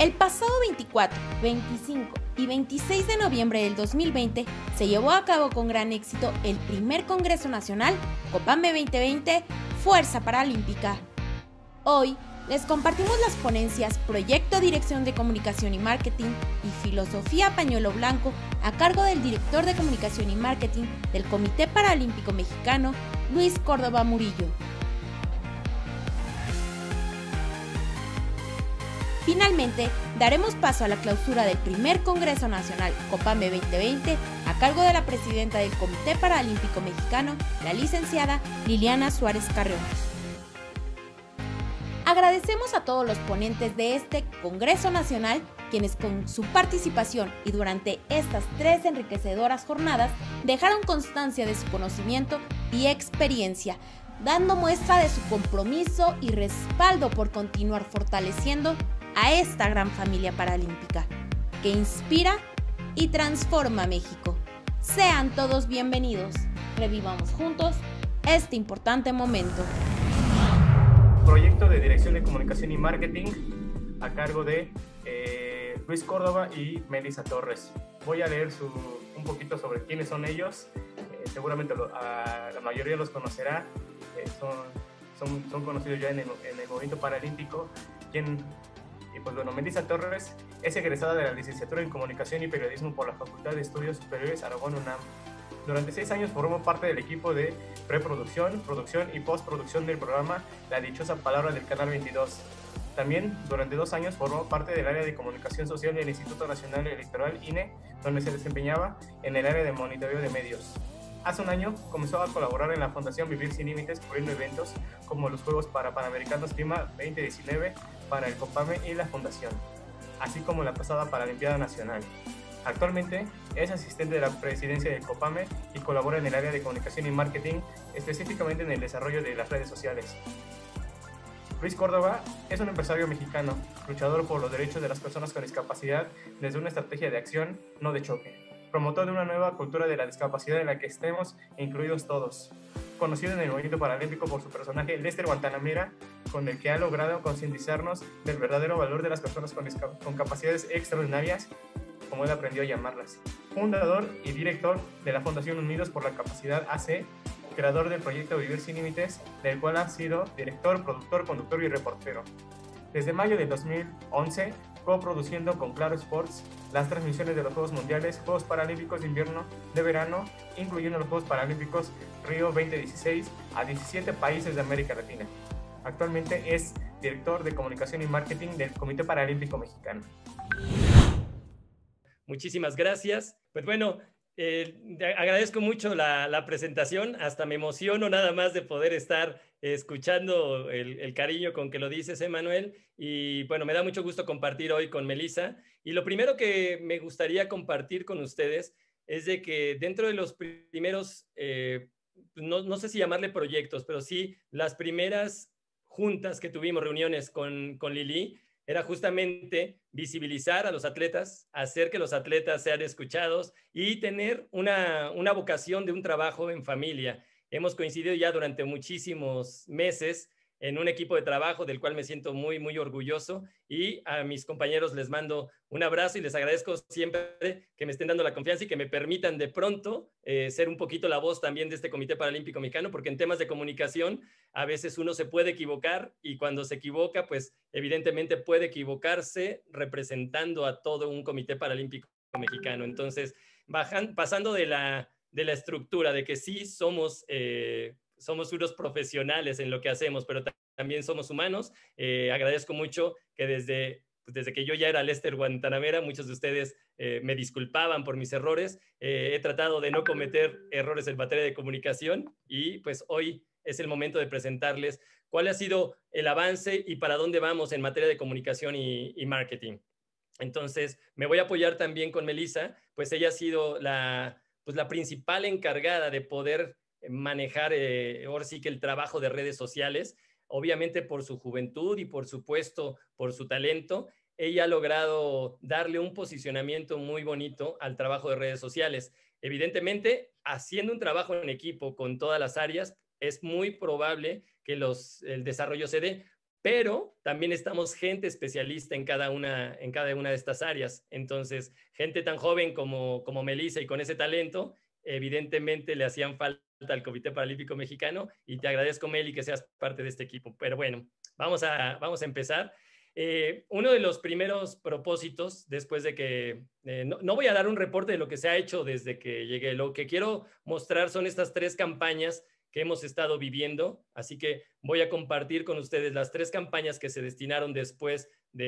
El pasado 24, 25 y 26 de noviembre del 2020 se llevó a cabo con gran éxito el primer Congreso Nacional Copame 2020 Fuerza Paralímpica. Hoy les compartimos las ponencias Proyecto Dirección de Comunicación y Marketing y Filosofía Pañuelo Blanco a cargo del director de Comunicación y Marketing del Comité Paralímpico Mexicano, Luis Córdoba Murillo. Finalmente, daremos paso a la clausura del primer Congreso Nacional Copame 2020 a cargo de la presidenta del Comité Paralímpico Mexicano, la licenciada Liliana Suárez Carreón. Agradecemos a todos los ponentes de este Congreso Nacional, quienes con su participación y durante estas 3 enriquecedoras jornadas dejaron constancia de su conocimiento y experiencia, dando muestra de su compromiso y respaldo por continuar fortaleciendo a esta gran familia paralímpica, que inspira y transforma México. Sean todos bienvenidos. Revivamos juntos este importante momento. Proyecto de Dirección de Comunicación y Marketing a cargo de Luis Córdoba y Melissa Torres. Voy a leer un poquito sobre quiénes son ellos. Seguramente la mayoría los conocerá. Son conocidos ya en el movimiento paralímpico. Pues bueno, Melissa Torres es egresada de la licenciatura en Comunicación y Periodismo por la Facultad de Estudios Superiores Aragón UNAM. Durante 6 años formó parte del equipo de preproducción, producción y postproducción del programa La Dichosa Palabra del Canal 22. También durante 2 años formó parte del área de comunicación social del Instituto Nacional Electoral INE, donde se desempeñaba en el área de monitoreo de medios. Hace un año comenzó a colaborar en la Fundación Vivir Sin Límites, cubriendo eventos como los Juegos Panamericanos Clima 2019 para el Copame y la Fundación, así como la pasada Paralimpiada Nacional. Actualmente es asistente de la presidencia del Copame y colabora en el área de comunicación y marketing, específicamente en el desarrollo de las redes sociales. Luis Córdoba es un empresario mexicano, luchador por los derechos de las personas con discapacidad desde una estrategia de acción, no de choque. Promotor de una nueva cultura de la discapacidad en la que estemos incluidos todos. Conocido en el movimiento paralímpico por su personaje Lester Guantanamera, con el que ha logrado concientizarnos del verdadero valor de las personas con capacidades extraordinarias, como él aprendió a llamarlas. Fundador y director de la Fundación Unidos por la Capacidad AC, creador del proyecto Vivir Sin Límites, del cual ha sido director, productor, conductor y reportero. Desde mayo de 2011, coproduciendo con Claro Sports las transmisiones de los Juegos Mundiales, Juegos Paralímpicos de Invierno, de Verano, incluyendo los Juegos Paralímpicos Río 2016 a 17 países de América Latina. Actualmente es director de Comunicación y Marketing del Comité Paralímpico Mexicano. Muchísimas gracias. Pues bueno, agradezco mucho la presentación, hasta me emociono nada más de poder estar escuchando el cariño con que lo dices, Emanuel, y bueno, me da mucho gusto compartir hoy con Melissa, y lo primero que me gustaría compartir con ustedes es de que dentro de los primeros, no sé si llamarle proyectos, pero sí las primeras juntas que tuvimos, reuniones con Lili, era justamente visibilizar a los atletas, hacer que los atletas sean escuchados y tener una vocación de un trabajo en familia. Hemos coincidido ya durante muchísimos meses en un equipo de trabajo del cual me siento muy, muy orgulloso, y a mis compañeros les mando un abrazo y les agradezco siempre que me estén dando la confianza y que me permitan de pronto ser un poquito la voz también de este Comité Paralímpico Mexicano, porque en temas de comunicación a veces uno se puede equivocar, y cuando se equivoca, pues evidentemente puede equivocarse representando a todo un Comité Paralímpico Mexicano. Entonces, pasando de la estructura de que sí somos unos profesionales en lo que hacemos, pero también somos humanos. Agradezco mucho que desde que yo ya era Lester Guantanamera, muchos de ustedes me disculpaban por mis errores. He tratado de no cometer errores en materia de comunicación, y pues hoy es el momento de presentarles cuál ha sido el avance y para dónde vamos en materia de comunicación y marketing. Entonces, me voy a apoyar también con Melissa, pues ella ha sido la principal encargada de poder manejar ahora sí que el trabajo de redes sociales. Obviamente por su juventud y por supuesto por su talento, ella ha logrado darle un posicionamiento muy bonito al trabajo de redes sociales. Evidentemente, haciendo un trabajo en equipo con todas las áreas, es muy probable que el desarrollo se dé, pero también estamos gente especialista en cada una de estas áreas. Entonces, gente tan joven como Melissa y con ese talento, evidentemente le hacían falta al Comité Paralímpico Mexicano, y te agradezco, Meli, que seas parte de este equipo. Pero bueno, vamos a empezar. Uno de los primeros propósitos, después de que no voy a dar un reporte de lo que se ha hecho desde que llegué, lo que quiero mostrar son estas 3 campañas que hemos estado viviendo, así que voy a compartir con ustedes las 3 campañas que se destinaron después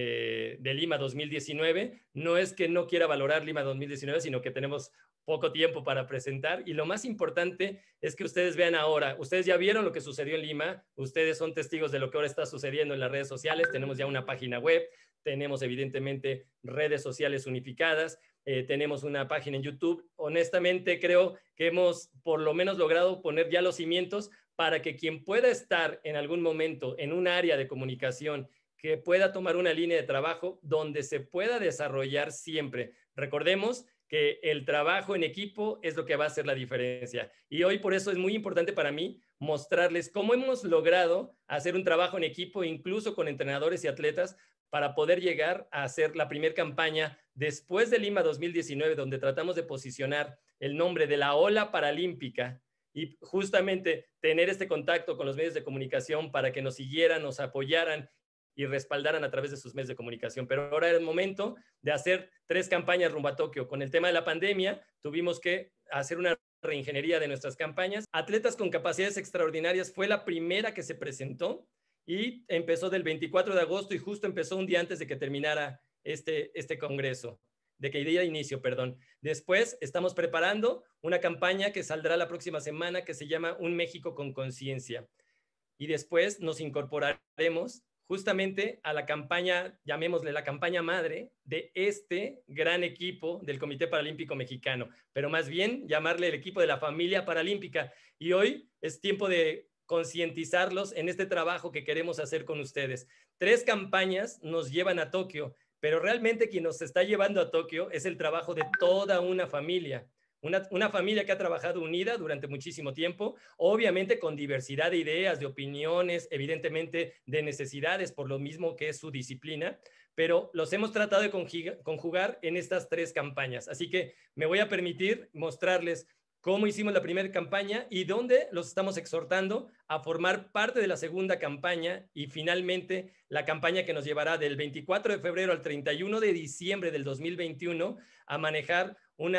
de Lima 2019. No es que no quiera valorar Lima 2019, sino que tenemos poco tiempo para presentar, y lo más importante es que ustedes vean ahora. Ustedes ya vieron lo que sucedió en Lima, ustedes son testigos de lo que ahora está sucediendo en las redes sociales. Tenemos ya una página web, tenemos evidentemente redes sociales unificadas, tenemos una página en YouTube. Honestamente creo que hemos por lo menos logrado poner ya los cimientos para que quien pueda estar en algún momento en un área de comunicación, que pueda tomar una línea de trabajo donde se pueda desarrollar siempre. Recordemos que el trabajo en equipo es lo que va a hacer la diferencia. Y hoy por eso es muy importante para mí mostrarles cómo hemos logrado hacer un trabajo en equipo, incluso con entrenadores y atletas, para poder llegar a hacer la primera campaña después de Lima 2019, donde tratamos de posicionar el nombre de la ola paralímpica y justamente tener este contacto con los medios de comunicación para que nos siguieran, nos apoyaran y respaldaran a través de sus medios de comunicación. Pero ahora era el momento de hacer 3 campañas rumbo a Tokio. Con el tema de la pandemia, tuvimos que hacer una reingeniería de nuestras campañas. Atletas con capacidades extraordinarias fue la primera que se presentó y empezó del 24 de agosto y justo empezó un día antes de que terminara este congreso, de que diera inicio, perdón. Después estamos preparando una campaña que saldrá la próxima semana que se llama Un México con Conciencia. Y después nos incorporaremos justamente a la campaña, llamémosle la campaña madre de este gran equipo del Comité Paralímpico Mexicano, pero más bien llamarle el equipo de la familia paralímpica. Y hoy es tiempo de concientizarlos en este trabajo que queremos hacer con ustedes. 3 campañas nos llevan a Tokio, pero realmente quien nos está llevando a Tokio es el trabajo de toda una familia. Una familia que ha trabajado unida durante muchísimo tiempo, obviamente con diversidad de ideas, de opiniones, evidentemente de necesidades, por lo mismo que es su disciplina, pero los hemos tratado de conjugar en estas 3 campañas. Así que me voy a permitir mostrarles cómo hicimos la primera campaña y dónde los estamos exhortando a formar parte de la segunda campaña y finalmente la campaña que nos llevará del 24 de febrero al 31 de diciembre del 2021 a manejar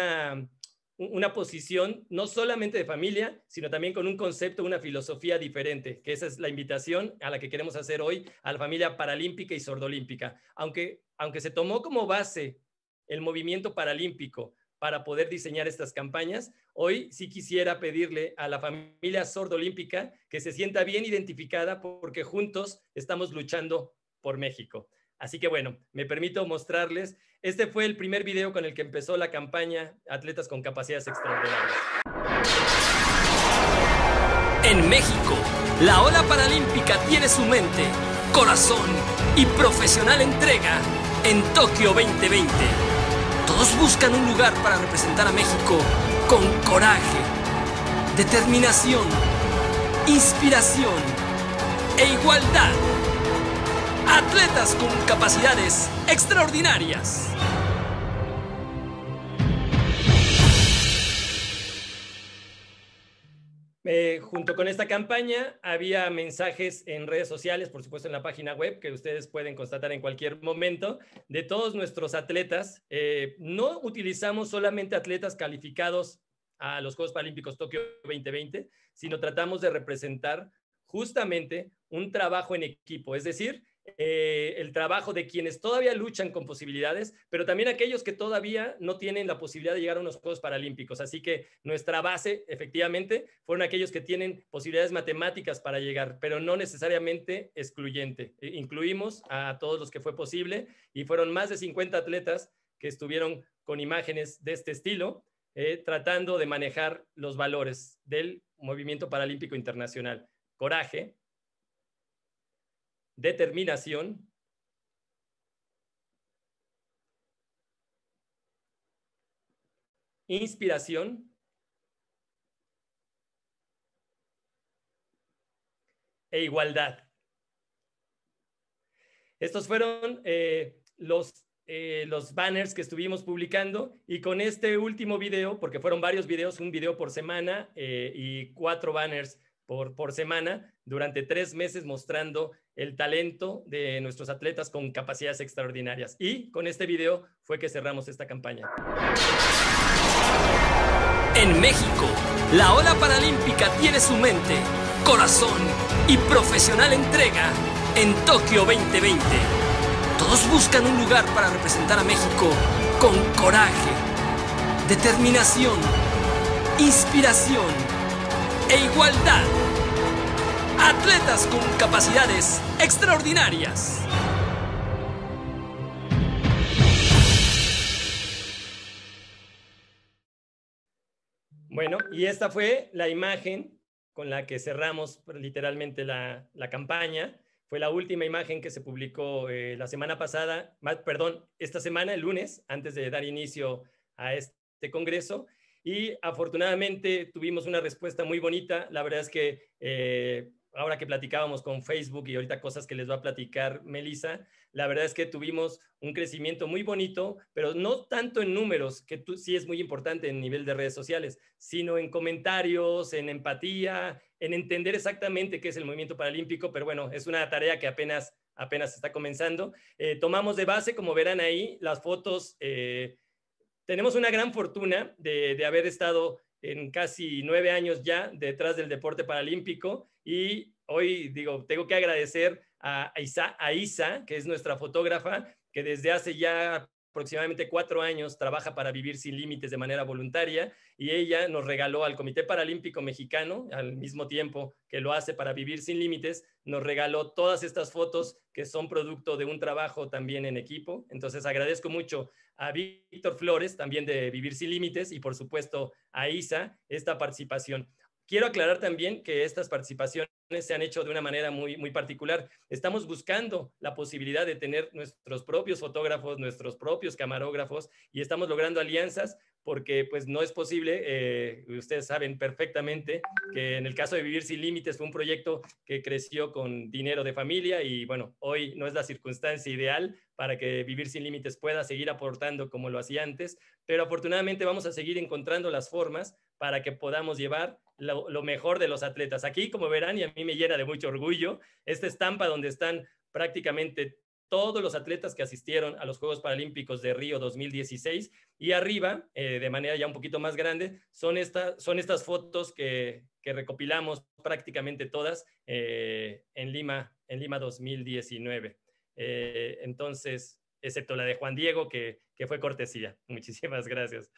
una posición no solamente de familia, sino también con un concepto, una filosofía diferente, que esa es la invitación a la que queremos hacer hoy a la familia paralímpica y sordolímpica. Aunque se tomó como base el movimiento paralímpico para poder diseñar estas campañas, hoy sí quisiera pedirle a la familia sordolímpica que se sienta bien identificada porque juntos estamos luchando por México. Así que bueno, me permito mostrarles. Este fue el primer video con el que empezó la campaña Atletas con Capacidades Extraordinarias. En México, la ola paralímpica tiene su mente, corazón y profesional entrega en Tokio 2020. Todos buscan un lugar para representar a México con coraje, determinación, inspiración e igualdad. Atletas con capacidades extraordinarias. Junto con esta campaña había mensajes en redes sociales, por supuesto en la página web, que ustedes pueden constatar en cualquier momento, de todos nuestros atletas. No utilizamos solamente atletas calificados a los Juegos Paralímpicos Tokio 2020, sino tratamos de representar justamente un trabajo en equipo, es decir, el trabajo de quienes todavía luchan con posibilidades, pero también aquellos que todavía no tienen la posibilidad de llegar a unos Juegos Paralímpicos. Así que nuestra base, efectivamente, fueron aquellos que tienen posibilidades matemáticas para llegar, pero no necesariamente excluyente. Incluimos a todos los que fue posible y fueron más de 50 atletas que estuvieron con imágenes de este estilo, tratando de manejar los valores del movimiento paralímpico internacional. Coraje, determinación, inspiración e igualdad. estos fueron los banners que estuvimos publicando, y con este último video, porque fueron varios videos, un video por semana y 4 banners por semana, durante 3 meses mostrando el talento de nuestros atletas con capacidades extraordinarias. Y con este video fue que cerramos esta campaña. En México, la ola paralímpica tiene su mente, corazón y profesional entrega en Tokio 2020. Todos buscan un lugar para representar a México con coraje, determinación, inspiración e igualdad. Atletas con capacidades extraordinarias. Bueno, y esta fue la imagen con la que cerramos literalmente la campaña. Fue la última imagen que se publicó la semana pasada, esta semana, el lunes, antes de dar inicio a este congreso. Y afortunadamente tuvimos una respuesta muy bonita. La verdad es que ahora que platicábamos con Facebook y ahorita cosas que les va a platicar Melissa, la verdad es que tuvimos un crecimiento muy bonito, pero no tanto en números, que sí es muy importante en nivel de redes sociales, sino en comentarios, en empatía, en entender exactamente qué es el movimiento paralímpico. Pero bueno, es una tarea que apenas está comenzando. Tomamos de base, como verán ahí, las fotos. Tenemos una gran fortuna de haber estado en casi 9 años ya detrás del deporte paralímpico, y hoy tengo que agradecer a Isa, que es nuestra fotógrafa, que desde hace ya aproximadamente 4 años trabaja para Vivir Sin Límites de manera voluntaria, y ella nos regaló al Comité Paralímpico Mexicano, al mismo tiempo que lo hace para Vivir Sin Límites, nos regaló todas estas fotos que son producto de un trabajo también en equipo. Entonces agradezco mucho a Víctor Flores, también de Vivir Sin Límites, y por supuesto a Isa, esta participación. Quiero aclarar también que estas participaciones se han hecho de una manera muy, muy particular. Estamos buscando la posibilidad de tener nuestros propios fotógrafos, nuestros propios camarógrafos, y estamos logrando alianzas, porque pues no es posible, ustedes saben perfectamente que en el caso de Vivir Sin Límites fue un proyecto que creció con dinero de familia, y bueno, hoy no es la circunstancia ideal para que Vivir Sin Límites pueda seguir aportando como lo hacía antes, pero afortunadamente vamos a seguir encontrando las formas para que podamos llevar lo mejor de los atletas. Aquí, como verán, y a mí me llena de mucho orgullo, esta estampa donde están prácticamente todos los atletas que asistieron a los Juegos Paralímpicos de Río 2016, y arriba, de manera ya un poquito más grande, son estas fotos que recopilamos prácticamente todas en Lima 2019. Entonces, excepto la de Juan Diego, que fue cortesía. Muchísimas gracias.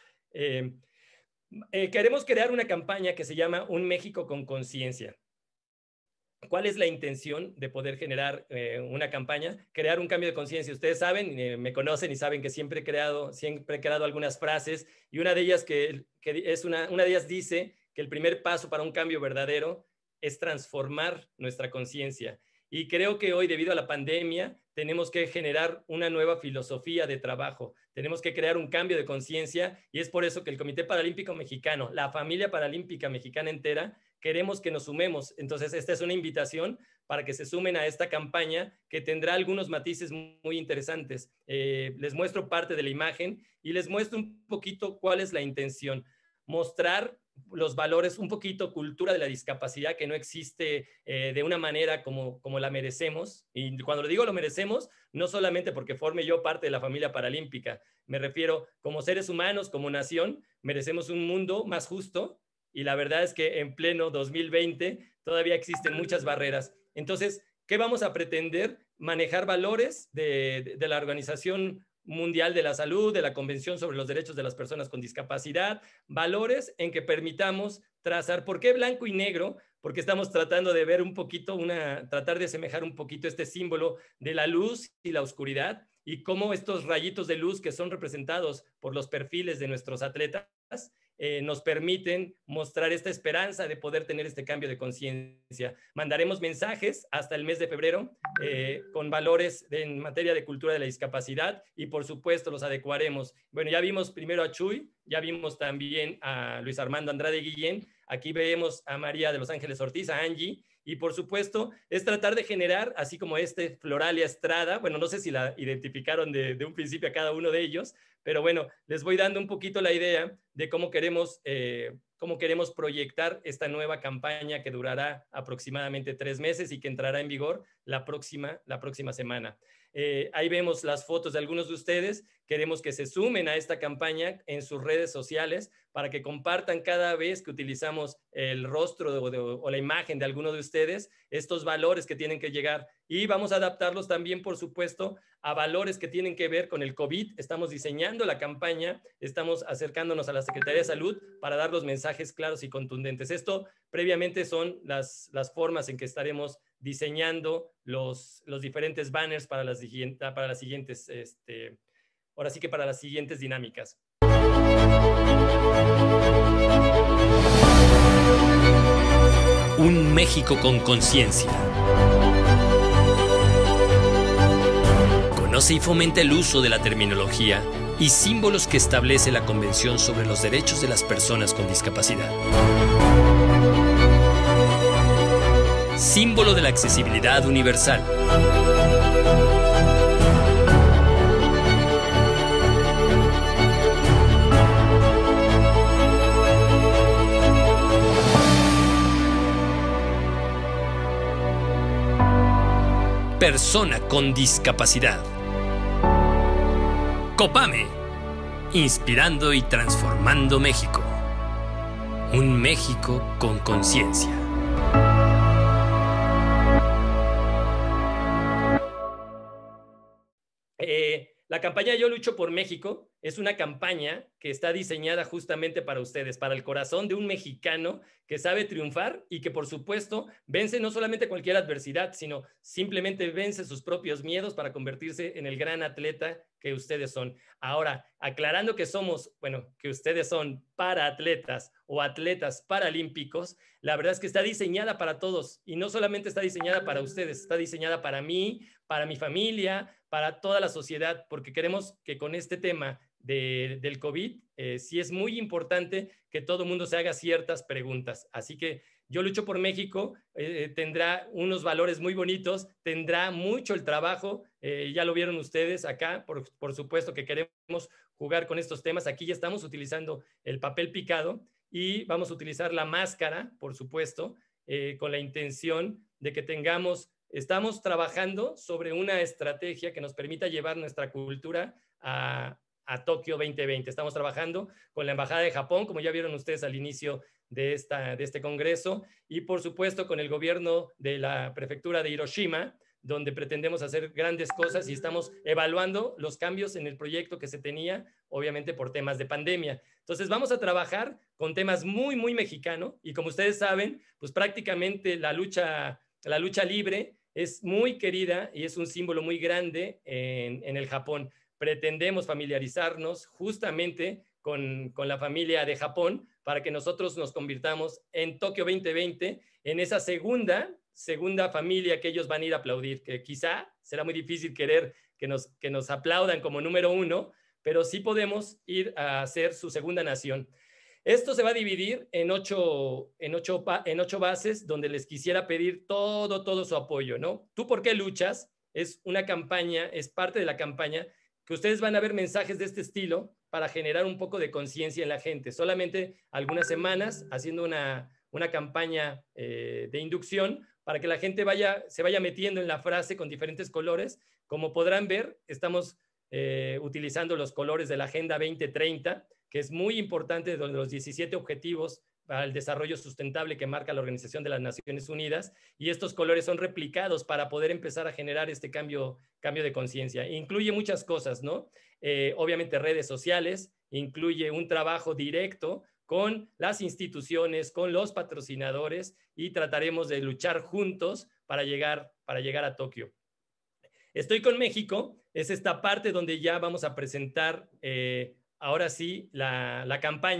Queremos crear una campaña que se llama Un México con Conciencia. ¿Cuál es la intención de poder generar una campaña? Crear un cambio de conciencia. Ustedes saben, me conocen y saben que siempre he creado algunas frases, y una de ellas una de ellas dice que el primer paso para un cambio verdadero es transformar nuestra conciencia. Y creo que hoy, debido a la pandemia, tenemos que generar una nueva filosofía de trabajo. Tenemos que crear un cambio de conciencia, y es por eso que el Comité Paralímpico Mexicano, la familia paralímpica mexicana entera, queremos que nos sumemos. Entonces, esta es una invitación para que se sumen a esta campaña, que tendrá algunos matices muy interesantes. Les muestro parte de la imagen y les muestro un poquito cuál es la intención. Mostrar los valores, un poquito cultura de la discapacidad que no existe de una manera como la merecemos. Y cuando lo digo lo merecemos, no solamente porque forme yo parte de la familia paralímpica, me refiero como seres humanos, como nación, merecemos un mundo más justo, y la verdad es que en pleno 2020 todavía existen muchas barreras. Entonces, ¿qué vamos a pretender? Manejar valores de la Organización Mundial de la Salud, de la Convención sobre los Derechos de las Personas con Discapacidad, valores en que permitamos trazar. ¿Por qué blanco y negro? Porque estamos tratando de ver un poquito, tratar de asemejar un poquito este símbolo de la luz y la oscuridad, y cómo estos rayitos de luz que son representados por los perfiles de nuestros atletas nos permiten mostrar esta esperanza de poder tener este cambio de conciencia. Mandaremos mensajes hasta el mes de febrero con valores en materia de cultura de la discapacidad, y por supuesto los adecuaremos. Bueno, ya vimos primero a Chuy, ya vimos también a Luis Armando Andrade Guillén. Aquí vemos a María de los Ángeles Ortiz, a Angie, y por supuesto es tratar de generar, así como Floralia Estrada, bueno, no sé si la identificaron de un principio a cada uno de ellos, pero bueno, les voy dando un poquito la idea de cómo queremos proyectar esta nueva campaña que durará aproximadamente 3 meses y que entrará en vigor la próxima semana. Ahí vemos las fotos de algunos de ustedes. Queremos que se sumen a esta campaña en sus redes sociales para que compartan cada vez que utilizamos el rostro o la imagen de alguno de ustedes, estos valores que tienen que llegar. Y vamos a adaptarlos también, por supuesto, a valores que tienen que ver con el COVID. Estamos diseñando la campaña, estamos acercándonos a la Secretaría de Salud para dar los mensajes claros y contundentes. Esto previamente son las formas en que estaremos diseñando los diferentes banners para las siguientes, ahora sí que para las siguientes dinámicas. Un México con conciencia. Conoce y fomenta el uso de la terminología y símbolos que establece la Convención sobre los Derechos de las Personas con Discapacidad. Símbolo de la accesibilidad universal. Persona con discapacidad. Copame, inspirando y transformando México. Un México con conciencia. La campaña Yo Lucho por México es una campaña que está diseñada justamente para ustedes, para el corazón de un mexicano que sabe triunfar y que, por supuesto, vence no solamente cualquier adversidad, sino simplemente vence sus propios miedos para convertirse en el gran atleta que ustedes son. Ahora, aclarando que ustedes son paraatletas o atletas paralímpicos, la verdad es que está diseñada para todos y no solamente está diseñada para ustedes, está diseñada para mí, para mi familia, para toda la sociedad, porque queremos que con este tema del COVID, sí es muy importante que todo el mundo se haga ciertas preguntas. Así que Yo Lucho por México tendrá unos valores muy bonitos, tendrá mucho el trabajo, ya lo vieron ustedes acá, por supuesto que queremos jugar con estos temas. Aquí ya estamos utilizando el papel picado y vamos a utilizar la máscara, por supuesto, con la intención de que estamos trabajando sobre una estrategia que nos permita llevar nuestra cultura a Tokio 2020. Estamos trabajando con la Embajada de Japón, como ya vieron ustedes al inicio de este congreso, y por supuesto con el gobierno de la prefectura de Hiroshima, donde pretendemos hacer grandes cosas y estamos evaluando los cambios en el proyecto que se tenía, obviamente por temas de pandemia. Entonces vamos a trabajar con temas muy, muy mexicano, y como ustedes saben, pues prácticamente la lucha libre es muy querida y es un símbolo muy grande en el Japón. Pretendemos familiarizarnos justamente con la familia de Japón para que nosotros nos convirtamos en Tokio 2020 en esa segunda familia que ellos van a ir a aplaudir, que quizá será muy difícil querer que nos aplaudan como número 1, pero sí podemos ir a ser su segunda nación. Esto se va a dividir en ocho bases, donde les quisiera pedir todo su apoyo, ¿no? ¿Tú por qué luchas? Es una campaña, es parte de la campaña que ustedes van a ver mensajes de este estilo para generar un poco de conciencia en la gente. Solamente algunas semanas haciendo una campaña de inducción para que la gente se vaya metiendo en la frase con diferentes colores. Como podrán ver, estamos utilizando los colores de la Agenda 2030, que es muy importante, de los 17 objetivos para el desarrollo sustentable que marca la Organización de las Naciones Unidas, y estos colores son replicados para poder empezar a generar este cambio de conciencia. Incluye muchas cosas, ¿no? Obviamente redes sociales, incluye un trabajo directo con las instituciones, con los patrocinadores, y trataremos de luchar juntos para llegar a Tokio. Estoy con México, es esta parte donde ya vamos a presentar ahora sí la campaña.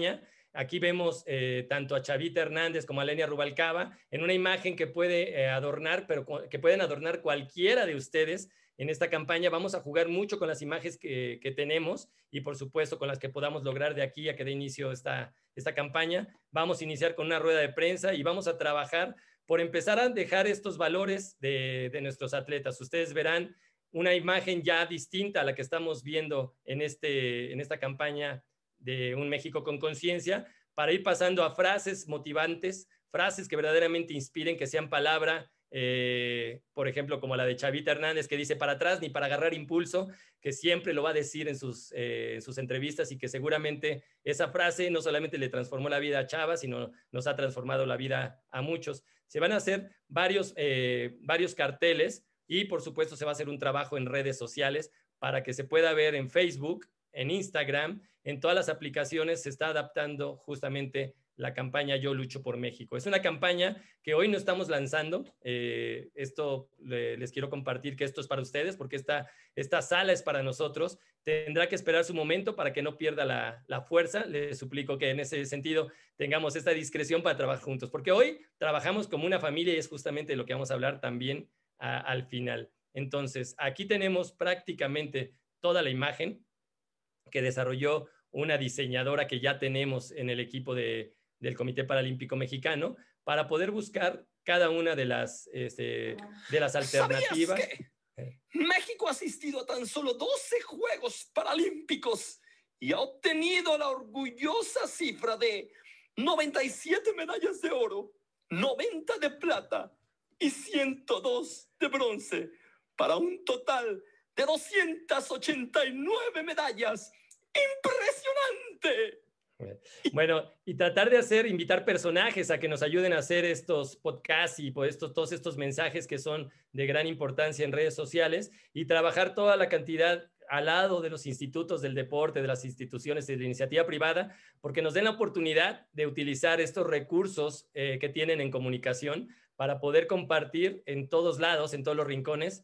Aquí vemos tanto a Chavita Hernández como a Lenia Rubalcaba en una imagen que puede adornar, pero que pueden adornar cualquiera de ustedes. En esta campaña vamos a jugar mucho con las imágenes que tenemos y por supuesto con las que podamos lograr de aquí a que dé inicio esta campaña. Vamos a iniciar con una rueda de prensa y vamos a trabajar por empezar a dejar estos valores de nuestros atletas. Ustedes verán una imagen ya distinta a la que estamos viendo en esta campaña de Un México con Conciencia, para ir pasando a frases motivantes, frases que verdaderamente inspiren, que sean palabra, por ejemplo, como la de Chavita Hernández, que dice para atrás ni para agarrar impulso, que siempre lo va a decir en sus entrevistas y que seguramente esa frase no solamente le transformó la vida a Chava, sino nos ha transformado la vida a muchos. Se van a hacer varios carteles y por supuesto se va a hacer un trabajo en redes sociales para que se pueda ver en Facebook, en Instagram, en todas las aplicaciones. Se está adaptando justamente la campaña Yo Lucho por México. Es una campaña que hoy no estamos lanzando. Esto les quiero compartir que esto es para ustedes porque esta sala es para nosotros. Tendrá que esperar su momento para que no pierda la fuerza. Les suplico que en ese sentido tengamos esta discreción para trabajar juntos, porque hoy trabajamos como una familia y es justamente lo que vamos a hablar también al final. Entonces, aquí tenemos prácticamente toda la imagen que desarrolló una diseñadora que ya tenemos en el equipo del Comité Paralímpico Mexicano para poder buscar cada una de las alternativas. ¿Sabías que México ha asistido a tan solo 12 Juegos Paralímpicos y ha obtenido la orgullosa cifra de 97 medallas de oro, 90 de plata y 102 de bronce, para un total de 289 medallas? ¡Impresionante! Bueno, y tratar de invitar personajes a que nos ayuden a hacer estos podcasts y pues todos estos mensajes que son de gran importancia en redes sociales y trabajar toda la cantidad al lado de los institutos del deporte, de las instituciones de la iniciativa privada, porque nos den la oportunidad de utilizar estos recursos que tienen en comunicación para poder compartir en todos lados, en todos los rincones,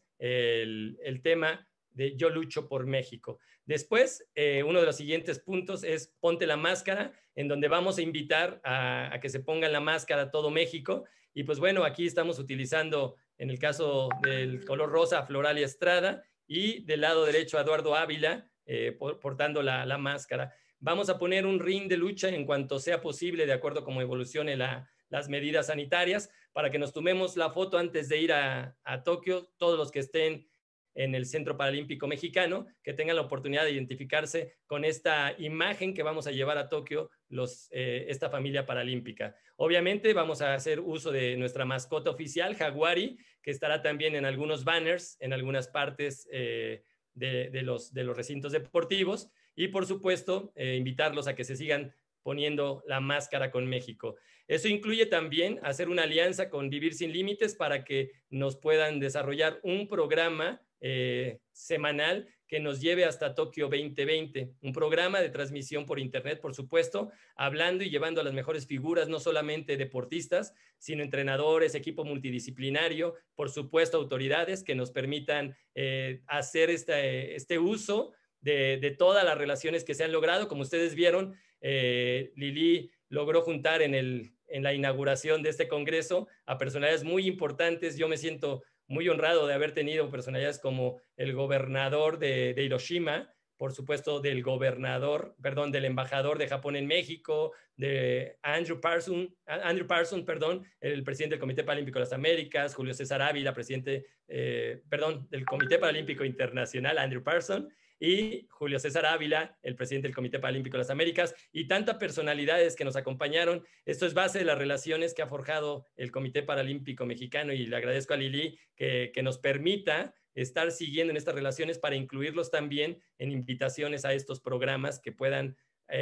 el tema de Yo Lucho por México. Después, uno de los siguientes puntos es Ponte la Máscara, en donde vamos a invitar a que se pongan la máscara todo México. Y pues bueno, aquí estamos utilizando, en el caso del color rosa, a Floralia Estrada, y del lado derecho a Eduardo Ávila, portando la máscara. Vamos a poner un ring de lucha en cuanto sea posible, de acuerdo a cómo evolucione las medidas sanitarias, para que nos tomemos la foto antes de ir a Tokio, todos los que estén en el Centro Paralímpico Mexicano, que tengan la oportunidad de identificarse con esta imagen que vamos a llevar a Tokio esta familia paralímpica. Obviamente vamos a hacer uso de nuestra mascota oficial, Jaguari, que estará también en algunos banners, en algunas partes de los recintos deportivos, y por supuesto invitarlos a que se sigan poniendo la máscara con México. Eso incluye también hacer una alianza con Vivir Sin Límites para que nos puedan desarrollar un programa semanal que nos lleve hasta Tokio 2020, un programa de transmisión por internet, por supuesto, hablando y llevando a las mejores figuras, no solamente deportistas, sino entrenadores, equipo multidisciplinario, por supuesto, autoridades que nos permitan hacer este uso de todas las relaciones que se han logrado. Como ustedes vieron, Lili logró juntar en la inauguración de este congreso a personalidades muy importantes. Yo me siento muy honrado de haber tenido personalidades como el gobernador de Hiroshima, por supuesto del embajador de Japón en México, de Andrew Parsons, el presidente del Comité Paralímpico de las Américas, Julio César Ávila, presidente del Comité Paralímpico Internacional, Andrew Parsons, y Julio César Ávila, el presidente del Comité Paralímpico de las Américas, y tantas personalidades que nos acompañaron. Esto es base de las relaciones que ha forjado el Comité Paralímpico Mexicano, y le agradezco a Lili que nos permita estar siguiendo en estas relaciones para incluirlos también en invitaciones a estos programas que puedan,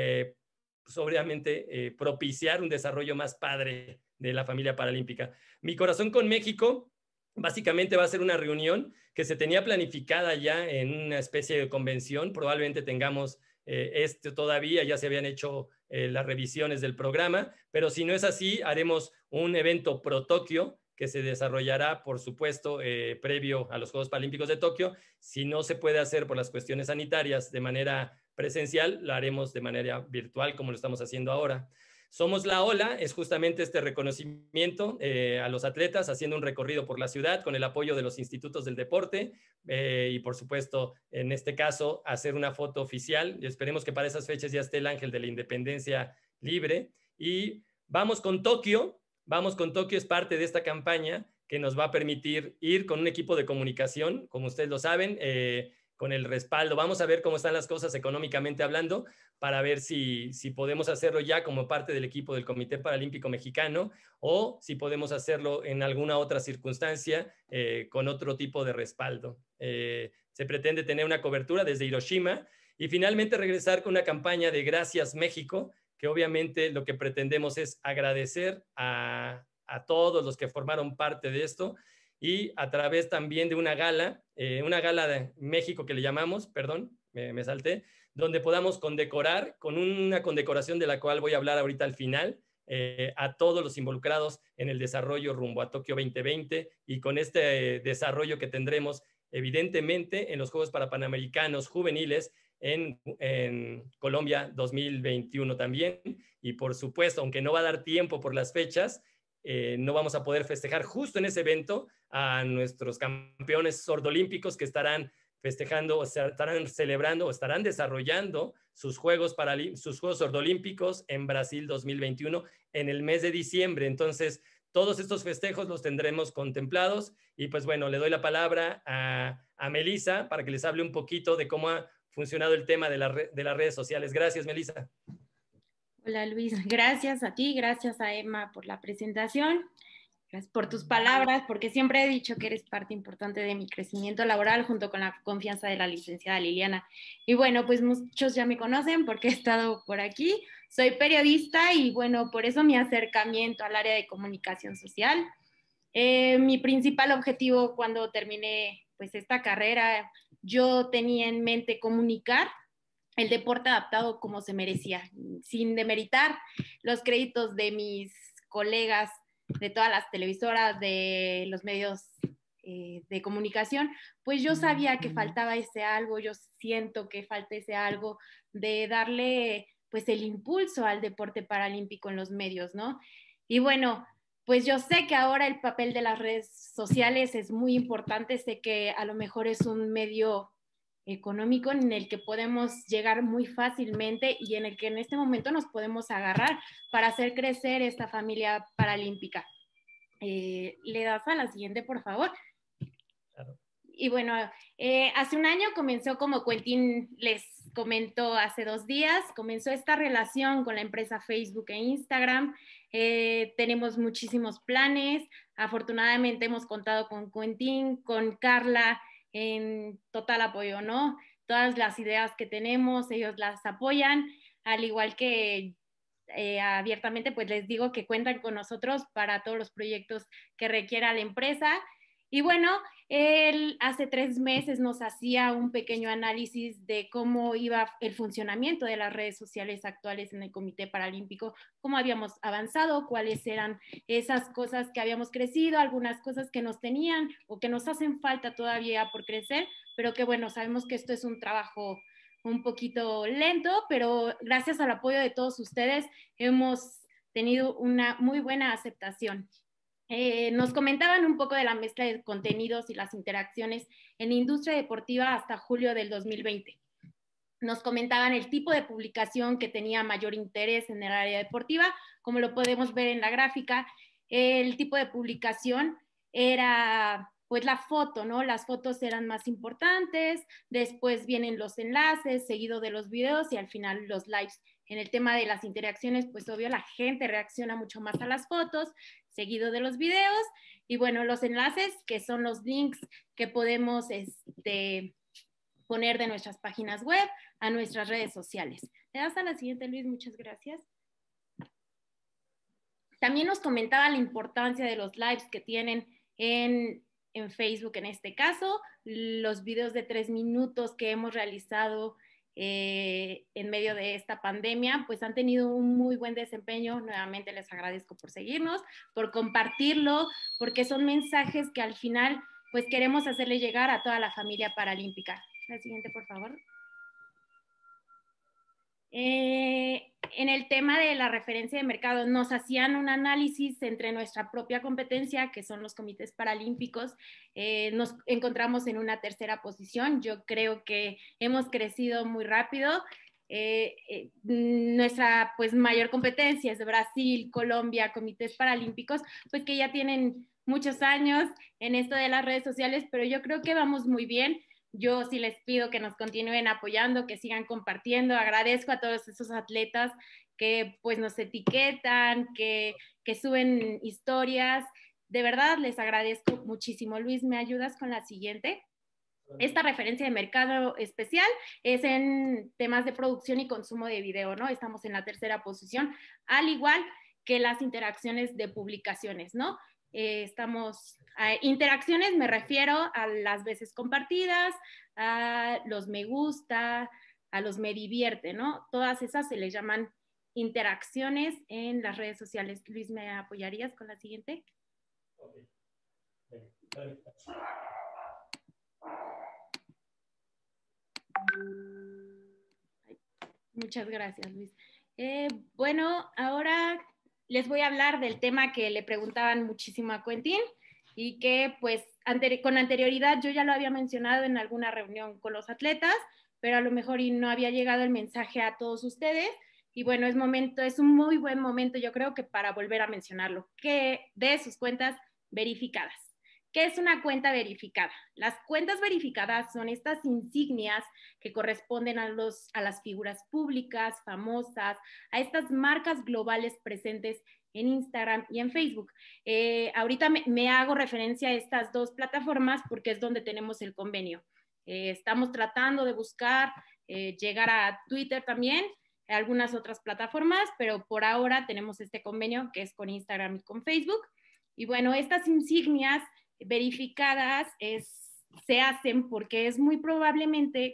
obviamente, propiciar un desarrollo más padre de la familia paralímpica. Mi Corazón con México básicamente va a ser una reunión que se tenía planificada ya en una especie de convención. Probablemente tengamos todavía, ya se habían hecho las revisiones del programa, pero si no es así, haremos un evento pro Tokio que se desarrollará, por supuesto, previo a los Juegos Paralímpicos de Tokio. Si no se puede hacer por las cuestiones sanitarias de manera presencial, lo haremos de manera virtual como lo estamos haciendo ahora. Somos la Ola, es justamente este reconocimiento a los atletas haciendo un recorrido por la ciudad con el apoyo de los institutos del deporte y por supuesto, en este caso, hacer una foto oficial y esperemos que para esas fechas ya esté el Ángel de la Independencia libre. Y vamos con Tokio, es parte de esta campaña que nos va a permitir ir con un equipo de comunicación, como ustedes lo saben, con el respaldo. Vamos a ver cómo están las cosas económicamente hablando para ver si podemos hacerlo ya como parte del equipo del Comité Paralímpico Mexicano o si podemos hacerlo en alguna otra circunstancia con otro tipo de respaldo. Se pretende tener una cobertura desde Hiroshima y finalmente regresar con una campaña de Gracias México, que obviamente lo que pretendemos es agradecer a todos los que formaron parte de esto y a través también de una gala de México que le llamamos, perdón, me salté, donde podamos condecorar con una condecoración de la cual voy a hablar ahorita al final, a todos los involucrados en el desarrollo rumbo a Tokio 2020 y con este desarrollo que tendremos evidentemente en los Juegos Parapanamericanos Juveniles en Colombia 2021 también. Y por supuesto, aunque no va a dar tiempo por las fechas, no vamos a poder festejar justo en ese evento a nuestros campeones sordolímpicos que estarán festejando, o sea, estarán celebrando o estarán desarrollando sus Juegos Sordolímpicos en Brasil 2021 en el mes de diciembre. Entonces, todos estos festejos los tendremos contemplados y pues bueno, le doy la palabra a Melissa para que les hable un poquito de cómo ha funcionado el tema de las redes sociales. Gracias, Melissa. Hola Luis, gracias a ti, gracias a Emma por la presentación, gracias por tus palabras, porque siempre he dicho que eres parte importante de mi crecimiento laboral junto con la confianza de la licenciada Liliana. Y bueno, pues muchos ya me conocen porque he estado por aquí, soy periodista y bueno, por eso mi acercamiento al área de comunicación social. Mi principal objetivo cuando terminé pues esta carrera, yo tenía en mente comunicar el deporte adaptado como se merecía, sin demeritar los créditos de mis colegas de todas las televisoras, de los medios de comunicación, pues yo sabía que faltaba ese algo, yo siento que falta ese algo de darle pues el impulso al deporte paralímpico en los medios, ¿no? Y bueno, pues yo sé que ahora el papel de las redes sociales es muy importante, sé que a lo mejor es un medio económico en el que podemos llegar muy fácilmente y en el que en este momento nos podemos agarrar para hacer crecer esta familia paralímpica. ¿Le das a la siguiente, por favor? Claro. Y bueno, hace un año comenzó, como Quentin les comentó hace 2 días, comenzó esta relación con la empresa Facebook e Instagram. Tenemos muchísimos planes. Afortunadamente hemos contado con Quentin, con Carla, en total apoyo, ¿no? Todas las ideas que tenemos, ellos las apoyan, al igual que abiertamente, pues les digo que cuentan con nosotros para todos los proyectos que requiera la empresa. Y bueno, él hace 3 meses nos hacía un pequeño análisis de cómo iba el funcionamiento de las redes sociales actuales en el Comité Paralímpico, cómo habíamos avanzado, cuáles eran esas cosas que habíamos crecido, algunas cosas que nos tenían o que nos hacen falta todavía por crecer, pero que bueno, sabemos que esto es un trabajo un poquito lento, pero gracias al apoyo de todos ustedes hemos tenido una muy buena aceptación. Nos comentaban un poco de la mezcla de contenidos y las interacciones en la industria deportiva hasta julio del 2020. Nos comentaban el tipo de publicación que tenía mayor interés en el área deportiva, como lo podemos ver en la gráfica. El tipo de publicación era pues la foto, ¿no? Las fotos eran más importantes, después vienen los enlaces, seguido de los videos y al final los lives. En el tema de las interacciones, pues obvio la gente reacciona mucho más a las fotos, seguido de los videos y bueno, los enlaces que son los links que podemos poner de nuestras páginas web a nuestras redes sociales. Le das a la siguiente, Luis, muchas gracias. También nos comentaba la importancia de los lives que tienen en Facebook en este caso, los videos de 3 minutos que hemos realizado en medio de esta pandemia, pues han tenido un muy buen desempeño. Nuevamente les agradezco por seguirnos, por compartirlo, porque son mensajes que al final pues queremos hacerle llegar a toda la familia paralímpica. La siguiente, por favor. En el tema de la referencia de mercado, nos hacían un análisis entre nuestra propia competencia, que son los comités paralímpicos. Nos encontramos en una tercera posición. Yo creo que hemos crecido muy rápido. Nuestra pues mayor competencia es Brasil, Colombia, comités paralímpicos, pues que ya tienen muchos años en esto de las redes sociales, pero yo creo que vamos muy bien. Yo sí les pido que nos continúen apoyando, que sigan compartiendo. Agradezco a todos esos atletas que pues nos etiquetan, que suben historias. De verdad les agradezco muchísimo. Luis, ¿me ayudas con la siguiente? Esta referencia de mercado especial es en temas de producción y consumo de video, ¿no? Estamos en la tercera posición, al igual que las interacciones de publicaciones, ¿no? Estamos a interacciones, me refiero a las veces compartidas, a los me gusta, a los me divierte, ¿no? Todas esas se les llaman interacciones en las redes sociales. Luis, ¿me apoyarías con la siguiente? Muchas gracias, Luis. Bueno, ahora les voy a hablar del tema que le preguntaban muchísimo a Quentin y que pues con anterioridad yo ya lo había mencionado en alguna reunión con los atletas, pero a lo mejor no había llegado el mensaje a todos ustedes. Y bueno, es un muy buen momento, yo creo que para volver a mencionarlo, que de sus cuentas verificadas. ¿Qué es una cuenta verificada? Las cuentas verificadas son estas insignias que corresponden a las figuras públicas, famosas, a estas marcas globales presentes en Instagram y en Facebook. Ahorita me hago referencia a estas dos plataformas porque es donde tenemos el convenio. Estamos tratando de buscar llegar a Twitter también, algunas otras plataformas, pero por ahora tenemos este convenio que es con Instagram y con Facebook. Y bueno, estas insignias verificadas se hacen porque es muy probable,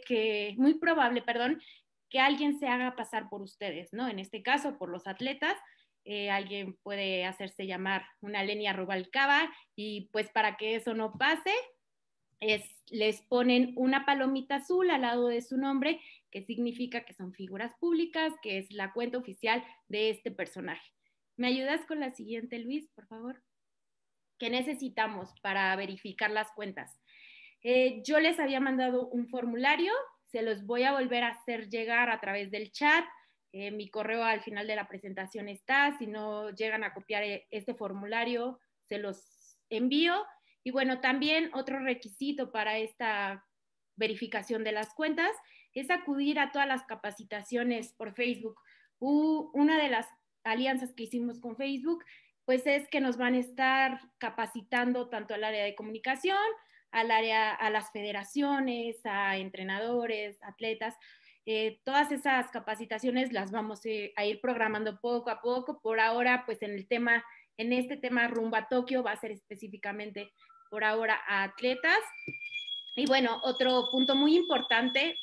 que alguien se haga pasar por ustedes, ¿no? En este caso, por los atletas, alguien puede hacerse llamar una Lenia Rubalcaba y pues para que eso no pase, les ponen una palomita azul al lado de su nombre, que significa que son figuras públicas, que es la cuenta oficial de este personaje. ¿Me ayudas con la siguiente, Luis, por favor? ¿Qué necesitamos para verificar las cuentas? Yo les había mandado un formulario, se los voy a volver a hacer llegar a través del chat. Mi correo al final de la presentación está, si no llegan a copiar este formulario, se los envío. Y bueno, también otro requisito para esta verificación de las cuentas es acudir a todas las capacitaciones por Facebook. Una de las alianzas que hicimos con Facebook pues es que nos van a estar capacitando tanto al área de comunicación, a las federaciones, a entrenadores, atletas. Todas esas capacitaciones las vamos a ir programando poco a poco. Por ahora, pues en este tema rumbo a Tokio va a ser específicamente por ahora a atletas. Y bueno, otro punto muy importante,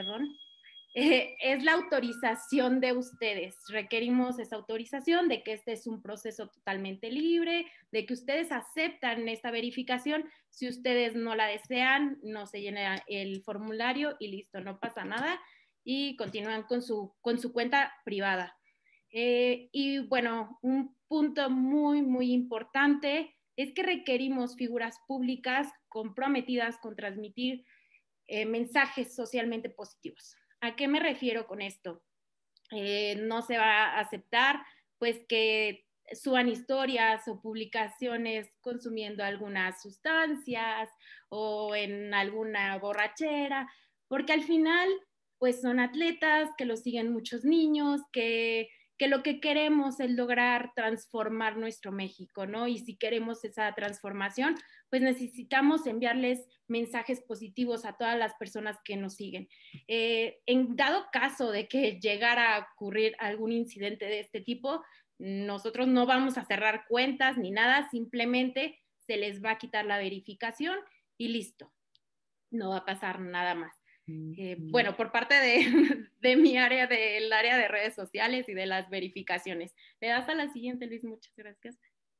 es la autorización de ustedes. Requerimos esa autorización de que este es un proceso totalmente libre, de que ustedes aceptan esta verificación. Si ustedes no la desean, no se llena el formulario y listo, no pasa nada y continúan con su cuenta privada. Y bueno, un punto muy, muy importante es que requerimos figuras públicas comprometidas con transmitir mensajes socialmente positivos. ¿A qué me refiero con esto? No se va a aceptar pues que suban historias o publicaciones consumiendo algunas sustancias o en alguna borrachera, porque al final pues son atletas que los siguen muchos niños, que lo que queremos es lograr transformar nuestro México, ¿no? Y si queremos esa transformación, pues necesitamos enviarles mensajes positivos a todas las personas que nos siguen. En dado caso de que llegara a ocurrir algún incidente de este tipo, nosotros no vamos a cerrar cuentas ni nada, simplemente se les va a quitar la verificación y listo, no va a pasar nada más. Bueno, por parte de mi área, del área de redes sociales y de las verificaciones. Le das a la siguiente, Luis, muchas gracias.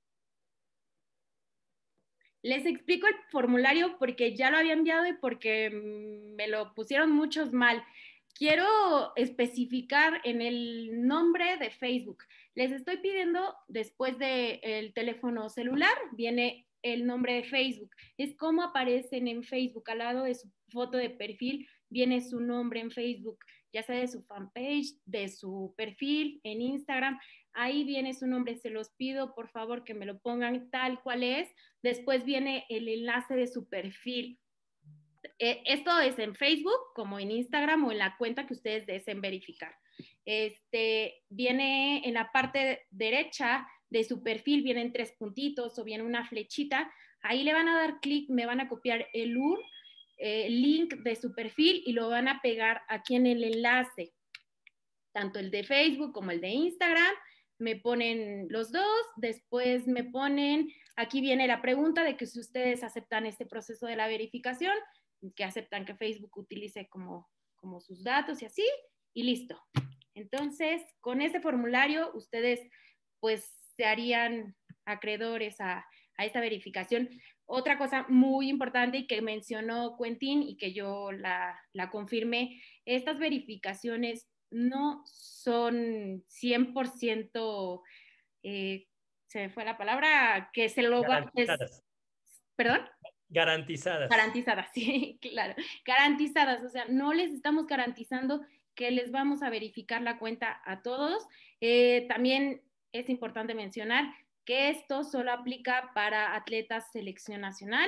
Les explico el formulario porque ya lo había enviado y porque me lo pusieron muchos mal. quiero especificar en el nombre de Facebook. Les estoy pidiendo, después del teléfono celular, viene el nombre de Facebook. Es como aparecen en Facebook. Al lado de su foto de perfil viene su nombre en Facebook, ya sea de su fanpage, de su perfil en Instagram. Ahí viene su nombre. Se los pido, por favor, que me lo pongan tal cual es. Después viene el enlace de su perfil. Esto es en Facebook, como en Instagram o en la cuenta que ustedes deseen verificar. Viene en la parte derecha de su perfil, vienen 3 puntitos o viene una flechita. Ahí le van a dar clic, me van a copiar el URL, link de su perfil y lo van a pegar aquí en el enlace. Tanto el de Facebook como el de Instagram. Me ponen los dos, después me ponen, aquí viene la pregunta de que si ustedes aceptan este proceso de la verificación, que aceptan que Facebook utilice como sus datos y así, y listo. Entonces, con este formulario, ustedes pues se harían acreedores a esta verificación. Otra cosa muy importante y que mencionó Quentin y que yo la confirmé, estas verificaciones no son 100%, se me fue la palabra, que se lo va... ¿Perdón? Garantizadas. Garantizadas, sí, claro. Garantizadas, o sea, no les estamos garantizando que les vamos a verificar la cuenta a todos. También es importante mencionar que esto solo aplica para atletas selección nacional.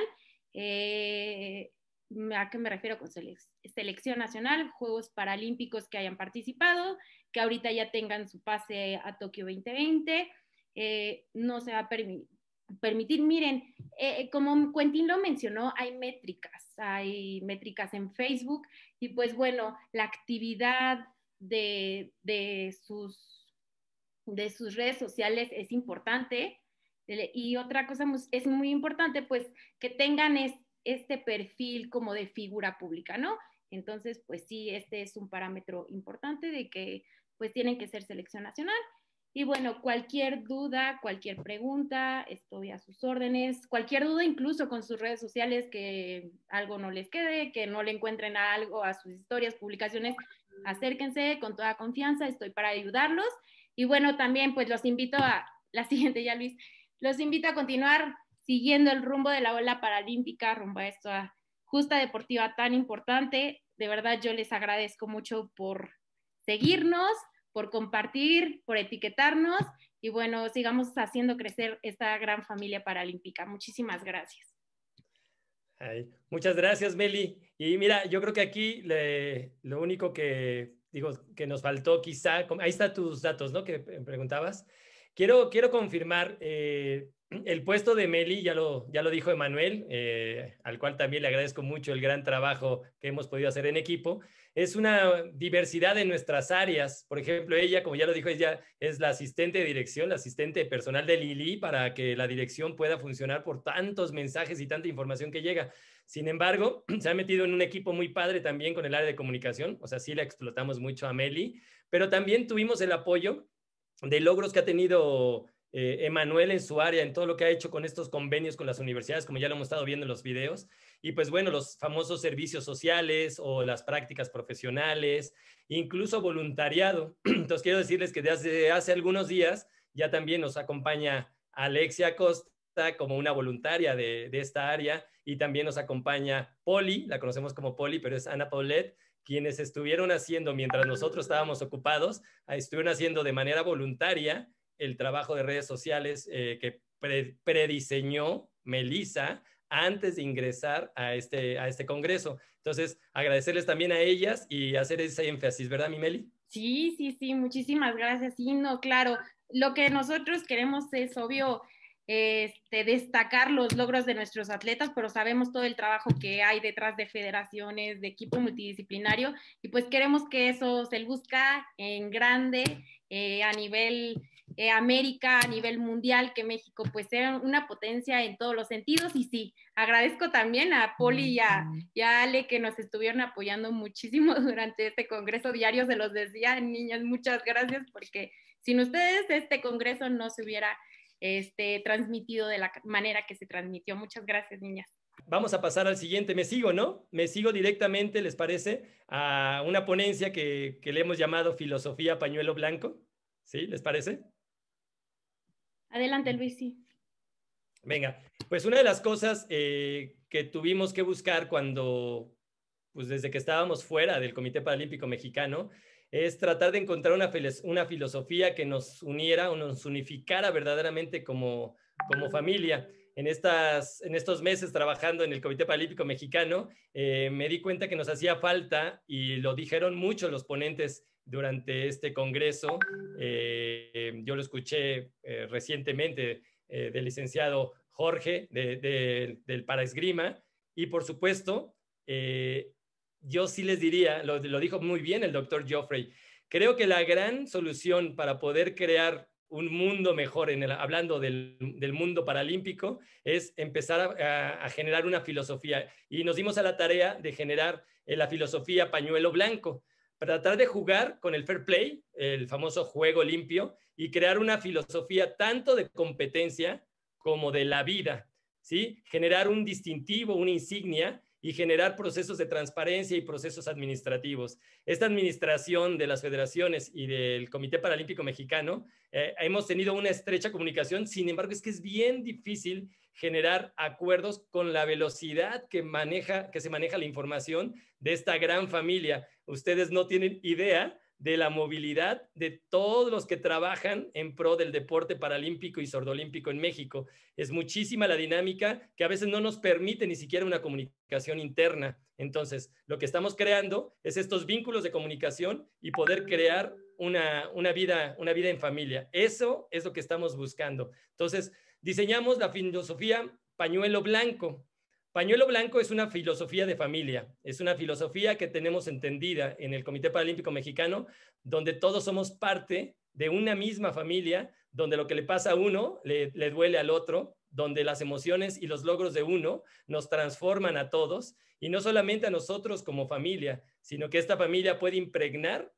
¿A qué me refiero con selección nacional? Juegos Paralímpicos que hayan participado, que ahorita ya tengan su pase a Tokio 2020. No se va a permitir, miren, como Quentin lo mencionó, hay métricas en Facebook y pues bueno, la actividad de sus redes sociales es importante. Y otra cosa es muy importante, pues que tengan este perfil como de figura pública, ¿no? Entonces, pues sí, este es un parámetro importante de que pues tienen que ser selección nacional. Y bueno, cualquier duda, cualquier pregunta, estoy a sus órdenes. Cualquier duda, incluso con sus redes sociales, que algo no les quede, que no le encuentren algo a sus historias, publicaciones, acérquense con toda confianza, estoy para ayudarlos. Y bueno, también pues los invito a, la siguiente ya Luis, los invito a continuar siguiendo el rumbo de la ola paralímpica, rumbo a esta justa deportiva tan importante. De verdad yo les agradezco mucho por seguirnos, por compartir, por etiquetarnos y bueno, sigamos haciendo crecer esta gran familia paralímpica. Muchísimas gracias. Ay, muchas gracias, Meli. Y mira, yo creo que aquí lo único que digo que nos faltó quizá, ahí están tus datos, ¿no? Que preguntabas. Quiero confirmar, el puesto de Meli, ya lo dijo Emanuel, al cual también le agradezco mucho el gran trabajo que hemos podido hacer en equipo. Es una diversidad en nuestras áreas. Por ejemplo, ella, como ya lo dijo, ella es la asistente de dirección, la asistente personal de Lili para que la dirección pueda funcionar por tantos mensajes y tanta información que llega. Sin embargo, se ha metido en un equipo muy padre también con el área de comunicación. O sea, sí la explotamos mucho a Meli, pero también tuvimos el apoyo de logros que ha tenido Emanuel en su área, en todo lo que ha hecho con estos convenios con las universidades, como ya lo hemos estado viendo en los videos, y pues bueno, los famosos servicios sociales o las prácticas profesionales, incluso voluntariado. Entonces quiero decirles que desde hace algunos días ya también nos acompaña Alexia Costa como una voluntaria de esta área, y también nos acompaña Poli, la conocemos como Poli, pero es Ana Paulette, quienes estuvieron haciendo, mientras nosotros estábamos ocupados, estuvieron haciendo de manera voluntaria el trabajo de redes sociales que prediseñó Melissa antes de ingresar a este congreso. Entonces, agradecerles también a ellas y hacer ese énfasis, ¿verdad, mi Meli? Sí, muchísimas gracias. Sí, no, claro, lo que nosotros queremos es, obvio, destacar los logros de nuestros atletas, pero sabemos todo el trabajo que hay detrás de federaciones, de equipo multidisciplinario, y pues queremos que eso se busca en grande a nivel América, a nivel mundial, que México pues sea una potencia en todos los sentidos. Y sí, agradezco también a Poli y a Ale que nos estuvieron apoyando muchísimo durante este congreso diario, se los decía, niñas, muchas gracias, porque sin ustedes este congreso no se hubiera transmitido de la manera que se transmitió. Muchas gracias, niñas. Vamos a pasar al siguiente. Me sigo, ¿no? Me sigo directamente, ¿les parece? A una ponencia que le hemos llamado Filosofía Pañuelo Blanco. ¿Sí? ¿Les parece? Adelante, Luis, sí. Venga, pues una de las cosas que tuvimos que buscar pues desde que estábamos fuera del Comité Paralímpico Mexicano, es tratar de encontrar una filosofía que nos uniera o nos unificara verdaderamente como familia. En estos meses trabajando en el Comité Paralímpico Mexicano, me di cuenta que nos hacía falta, y lo dijeron mucho los ponentes durante este congreso. Yo lo escuché recientemente del licenciado Jorge del Paraesgrima, y por supuesto, yo sí les diría, lo dijo muy bien el doctor Joffrey, creo que la gran solución para poder crear un mundo mejor, hablando del mundo paralímpico, es empezar a generar una filosofía. Y nos dimos a la tarea de generar la filosofía Pañuelo Blanco, para tratar de jugar con el fair play, el famoso juego limpio, y crear una filosofía tanto de competencia como de la vida, ¿sí? Generar un distintivo, una insignia, y generar procesos de transparencia y procesos administrativos. Esta administración de las federaciones y del Comité Paralímpico Mexicano, hemos tenido una estrecha comunicación. Sin embargo, es que es bien difícil generar acuerdos con la velocidad que se maneja la información de esta gran familia. Ustedes no tienen idea de la movilidad de todos los que trabajan en pro del deporte paralímpico y sordolímpico en México. Es muchísima la dinámica que a veces no nos permite ni siquiera una comunicación interna. Entonces, lo que estamos creando es estos vínculos de comunicación y poder crear una vida en familia. Eso es lo que estamos buscando. Entonces, diseñamos la filosofía Pañuelo Blanco. Pañuelo Blanco es una filosofía de familia, es una filosofía que tenemos entendida en el Comité Paralímpico Mexicano, donde todos somos parte de una misma familia, donde lo que le pasa a uno le duele al otro, donde las emociones y los logros de uno nos transforman a todos, y no solamente a nosotros como familia, sino que esta familia puede impregnar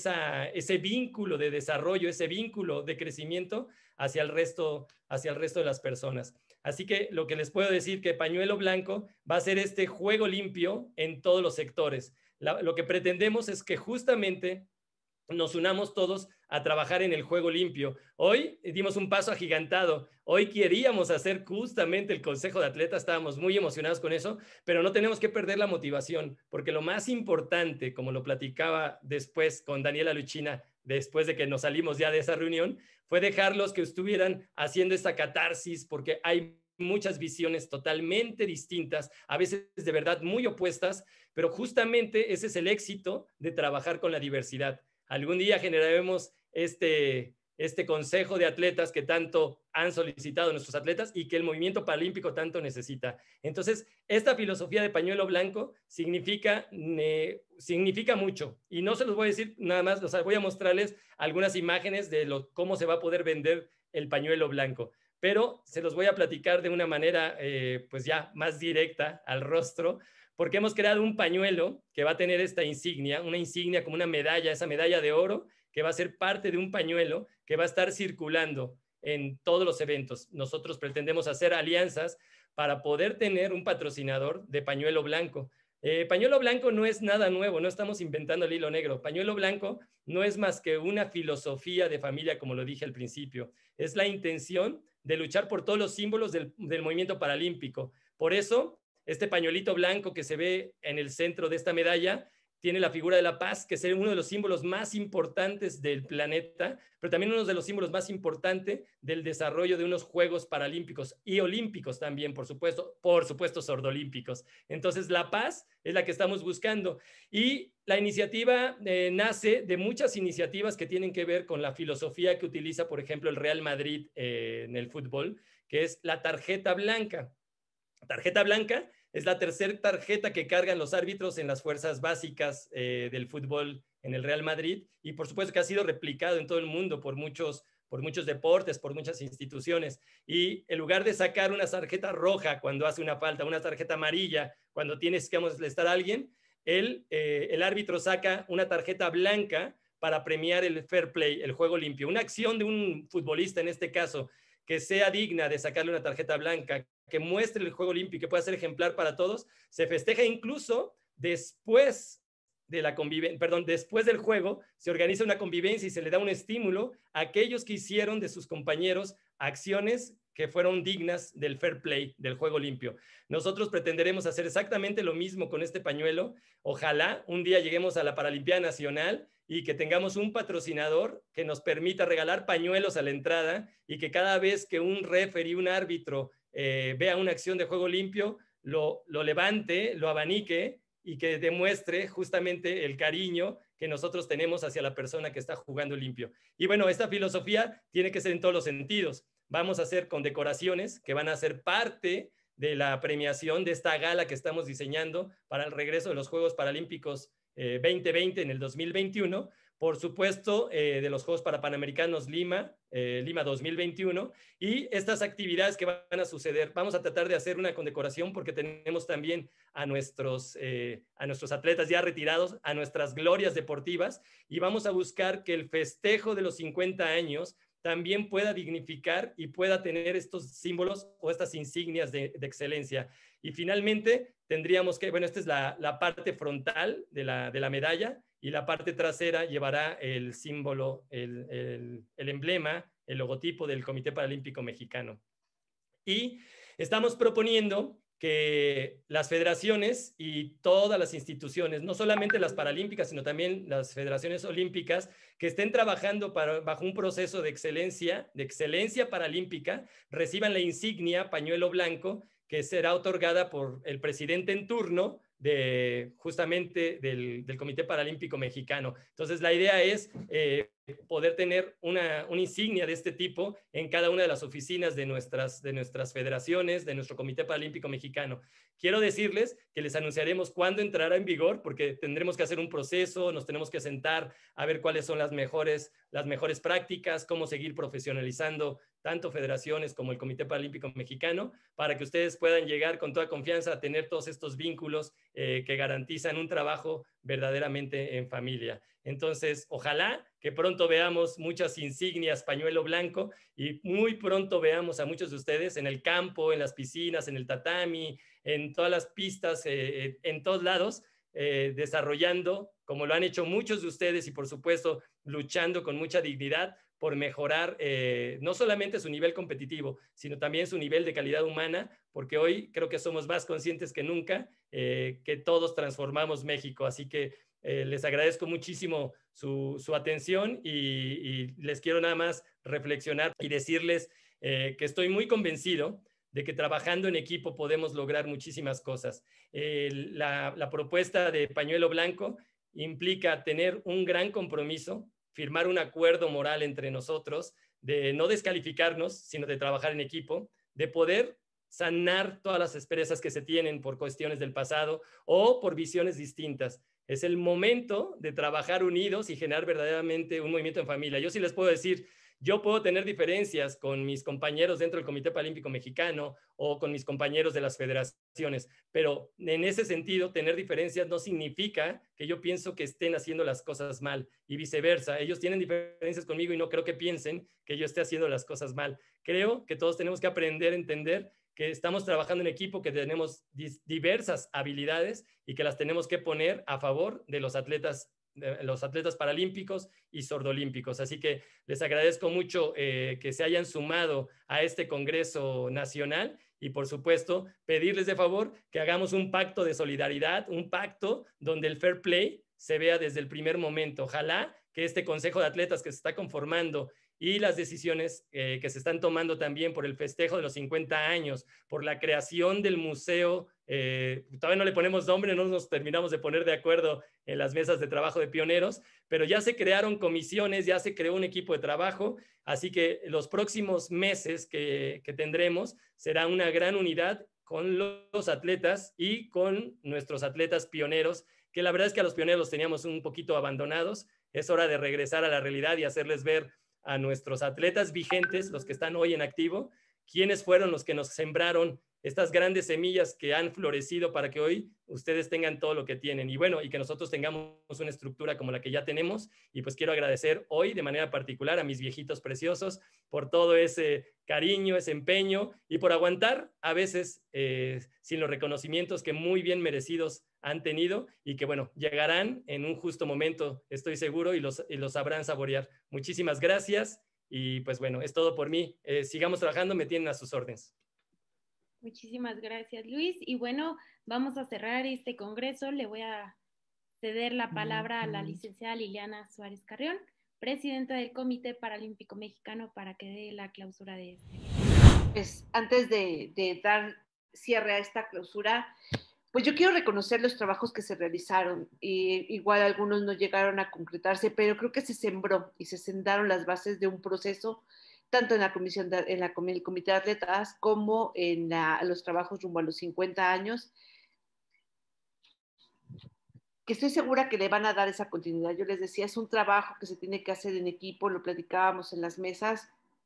ese vínculo de desarrollo, ese vínculo de crecimiento hacia el resto de las personas. Así que lo que les puedo decir que Pañuelo Blanco va a ser este juego limpio en todos los sectores. Lo que pretendemos es que justamente nos unamos todos a trabajar en el juego limpio. Hoy dimos un paso agigantado. Hoy queríamos hacer justamente el Consejo de Atletas, estábamos muy emocionados con eso, pero no tenemos que perder la motivación, porque lo más importante, como lo platicaba después con Daniela Luchina, después de que nos salimos ya de esa reunión, fue dejarlos que estuvieran haciendo esta catarsis, porque hay muchas visiones totalmente distintas, a veces de verdad muy opuestas, pero justamente ese es el éxito de trabajar con la diversidad. Algún día generaremos este consejo de atletas que tanto han solicitado nuestros atletas y que el movimiento paralímpico tanto necesita. Entonces, esta filosofía de Pañuelo Blanco significa mucho. Y no se los voy a decir nada más, voy a mostrarles algunas imágenes de cómo se va a poder vender el pañuelo blanco. Pero se los voy a platicar de una manera pues ya más directa al rostro, porque hemos creado un pañuelo que va a tener esta insignia, una insignia como una medalla, esa medalla de oro, que va a ser parte de un pañuelo que va a estar circulando en todos los eventos. Nosotros pretendemos hacer alianzas para poder tener un patrocinador de Pañuelo Blanco. Pañuelo Blanco no es nada nuevo, no estamos inventando el hilo negro. Pañuelo Blanco no es más que una filosofía de familia, como lo dije al principio. Es la intención de luchar por todos los símbolos del movimiento paralímpico. Por eso, este pañuelito blanco que se ve en el centro de esta medalla tiene la figura de la paz, que es uno de los símbolos más importantes del planeta, pero también uno de los símbolos más importantes del desarrollo de unos Juegos Paralímpicos y Olímpicos también, por supuesto sordolímpicos. Entonces, la paz es la que estamos buscando. Y la iniciativa nace de muchas iniciativas que tienen que ver con la filosofía que utiliza, por ejemplo, el Real Madrid en el fútbol, que es la tarjeta blanca. Tarjeta blanca es la tercera tarjeta que cargan los árbitros en las fuerzas básicas del fútbol en el Real Madrid, y por supuesto que ha sido replicado en todo el mundo por muchos deportes, por muchas instituciones. Y en lugar de sacar una tarjeta roja cuando hace una falta, una tarjeta amarilla cuando tienes que amonestar a alguien, el árbitro saca una tarjeta blanca para premiar el fair play, el juego limpio. Una acción de un futbolista en este caso que sea digna de sacarle una tarjeta blanca, que muestre el juego limpio y que pueda ser ejemplar para todos, se festeja incluso después de la después del juego, se organiza una convivencia y se le da un estímulo a aquellos que hicieron de sus compañeros acciones que fueron dignas del fair play, del juego limpio. Nosotros pretenderemos hacer exactamente lo mismo con este pañuelo. Ojalá un día lleguemos a la Paralimpiada Nacional y que tengamos un patrocinador que nos permita regalar pañuelos a la entrada y que cada vez que un referee, un árbitro, vea una acción de juego limpio, lo levante, lo abanique y que demuestre justamente el cariño que nosotros tenemos hacia la persona que está jugando limpio. Y bueno, esta filosofía tiene que ser en todos los sentidos. Vamos a hacer condecoraciones que van a ser parte de la premiación de esta gala que estamos diseñando para el regreso de los Juegos Paralímpicos 2020 en el 2021. Por supuesto, de los Juegos Panamericanos Lima 2021, y estas actividades que van a suceder. Vamos a tratar de hacer una condecoración porque tenemos también a nuestros atletas ya retirados, a nuestras glorias deportivas, y vamos a buscar que el festejo de los 50 años también pueda dignificar y pueda tener estos símbolos o estas insignias de excelencia. Y finalmente tendríamos que, bueno, esta es la parte frontal de la medalla, y la parte trasera llevará el símbolo, el emblema, el logotipo del Comité Paralímpico Mexicano. Y estamos proponiendo que las federaciones y todas las instituciones, no solamente las paralímpicas, sino también las federaciones olímpicas, que estén trabajando bajo un proceso de excelencia paralímpica, reciban la insignia pañuelo blanco, que será otorgada por el presidente en turno justamente del Comité Paralímpico Mexicano. Entonces, la idea es poder tener una insignia de este tipo en cada una de las oficinas de nuestras federaciones, de nuestro Comité Paralímpico Mexicano. Quiero decirles que les anunciaremos cuándo entrará en vigor, porque tendremos que hacer un proceso, nos tenemos que sentar a ver cuáles son las mejores prácticas, cómo seguir profesionalizando tanto federaciones como el Comité Paralímpico Mexicano, para que ustedes puedan llegar con toda confianza a tener todos estos vínculos que garantizan un trabajo verdaderamente en familia. Entonces, ojalá que pronto veamos muchas insignias pañuelo blanco y muy pronto veamos a muchos de ustedes en el campo, en las piscinas, en el tatami, en todas las pistas, en todos lados, desarrollando, como lo han hecho muchos de ustedes, y por supuesto luchando con mucha dignidad por mejorar no solamente su nivel competitivo, sino también su nivel de calidad humana, porque hoy creo que somos más conscientes que nunca que todos transformamos México. Así que les agradezco muchísimo su atención y les quiero nada más reflexionar y decirles que estoy muy convencido de que trabajando en equipo podemos lograr muchísimas cosas. La propuesta de pañuelo blanco implica tener un gran compromiso, firmar un acuerdo moral entre nosotros, de no descalificarnos, sino de trabajar en equipo, de poder sanar todas las asperezas que se tienen por cuestiones del pasado o por visiones distintas. Es el momento de trabajar unidos y generar verdaderamente un movimiento en familia. Yo sí les puedo decir, yo puedo tener diferencias con mis compañeros dentro del Comité Paralímpico Mexicano o con mis compañeros de las federaciones, pero en ese sentido, tener diferencias no significa que yo pienso que estén haciendo las cosas mal, y viceversa. Ellos tienen diferencias conmigo y no creo que piensen que yo esté haciendo las cosas mal. Creo que todos tenemos que aprender a entender que estamos trabajando en equipo, que tenemos diversas habilidades y que las tenemos que poner a favor de los atletas paralímpicos y sordolímpicos. Así que les agradezco mucho que se hayan sumado a este Congreso Nacional, y por supuesto pedirles de favor que hagamos un pacto de solidaridad, un pacto donde el fair play se vea desde el primer momento. Ojalá que este Consejo de Atletas que se está conformando y las decisiones que se están tomando también por el festejo de los 50 años, por la creación del museo, todavía no le ponemos nombre, no nos terminamos de poner de acuerdo en las mesas de trabajo de pioneros, pero ya se crearon comisiones, ya se creó un equipo de trabajo, así que los próximos meses que tendremos será una gran unidad con los atletas y con nuestros atletas pioneros, que la verdad es que a los pioneros los teníamos un poquito abandonados. Es hora de regresar a la realidad y hacerles ver a nuestros atletas vigentes, los que están hoy en activo, quiénes fueron los que nos sembraron estas grandes semillas que han florecido para que hoy ustedes tengan todo lo que tienen. Y bueno, y que nosotros tengamos una estructura como la que ya tenemos. Y pues quiero agradecer hoy de manera particular a mis viejitos preciosos por todo ese cariño, ese empeño y por aguantar a veces sin los reconocimientos que muy bien merecidos han tenido y que bueno, llegarán en un justo momento, estoy seguro, y los sabrán saborear. Muchísimas gracias y pues bueno, es todo por mí. Sigamos trabajando, me tienen a sus órdenes. Muchísimas gracias, Luis. Y bueno, vamos a cerrar este congreso. Le voy a ceder la palabra a la licenciada Liliana Suárez Carrión, presidenta del Comité Paralímpico Mexicano, para que dé la clausura de este. Pues antes de dar cierre a esta clausura, pues yo quiero reconocer los trabajos que se realizaron. Igual algunos no llegaron a concretarse, pero creo que se sembró y se sentaron las bases de un proceso tanto en la comisión en el comité de atletas como en los trabajos rumbo a los 50 años, que estoy segura que le van a dar esa continuidad. Yo les decía, es un trabajo que se tiene que hacer en equipo, lo platicábamos en las mesas.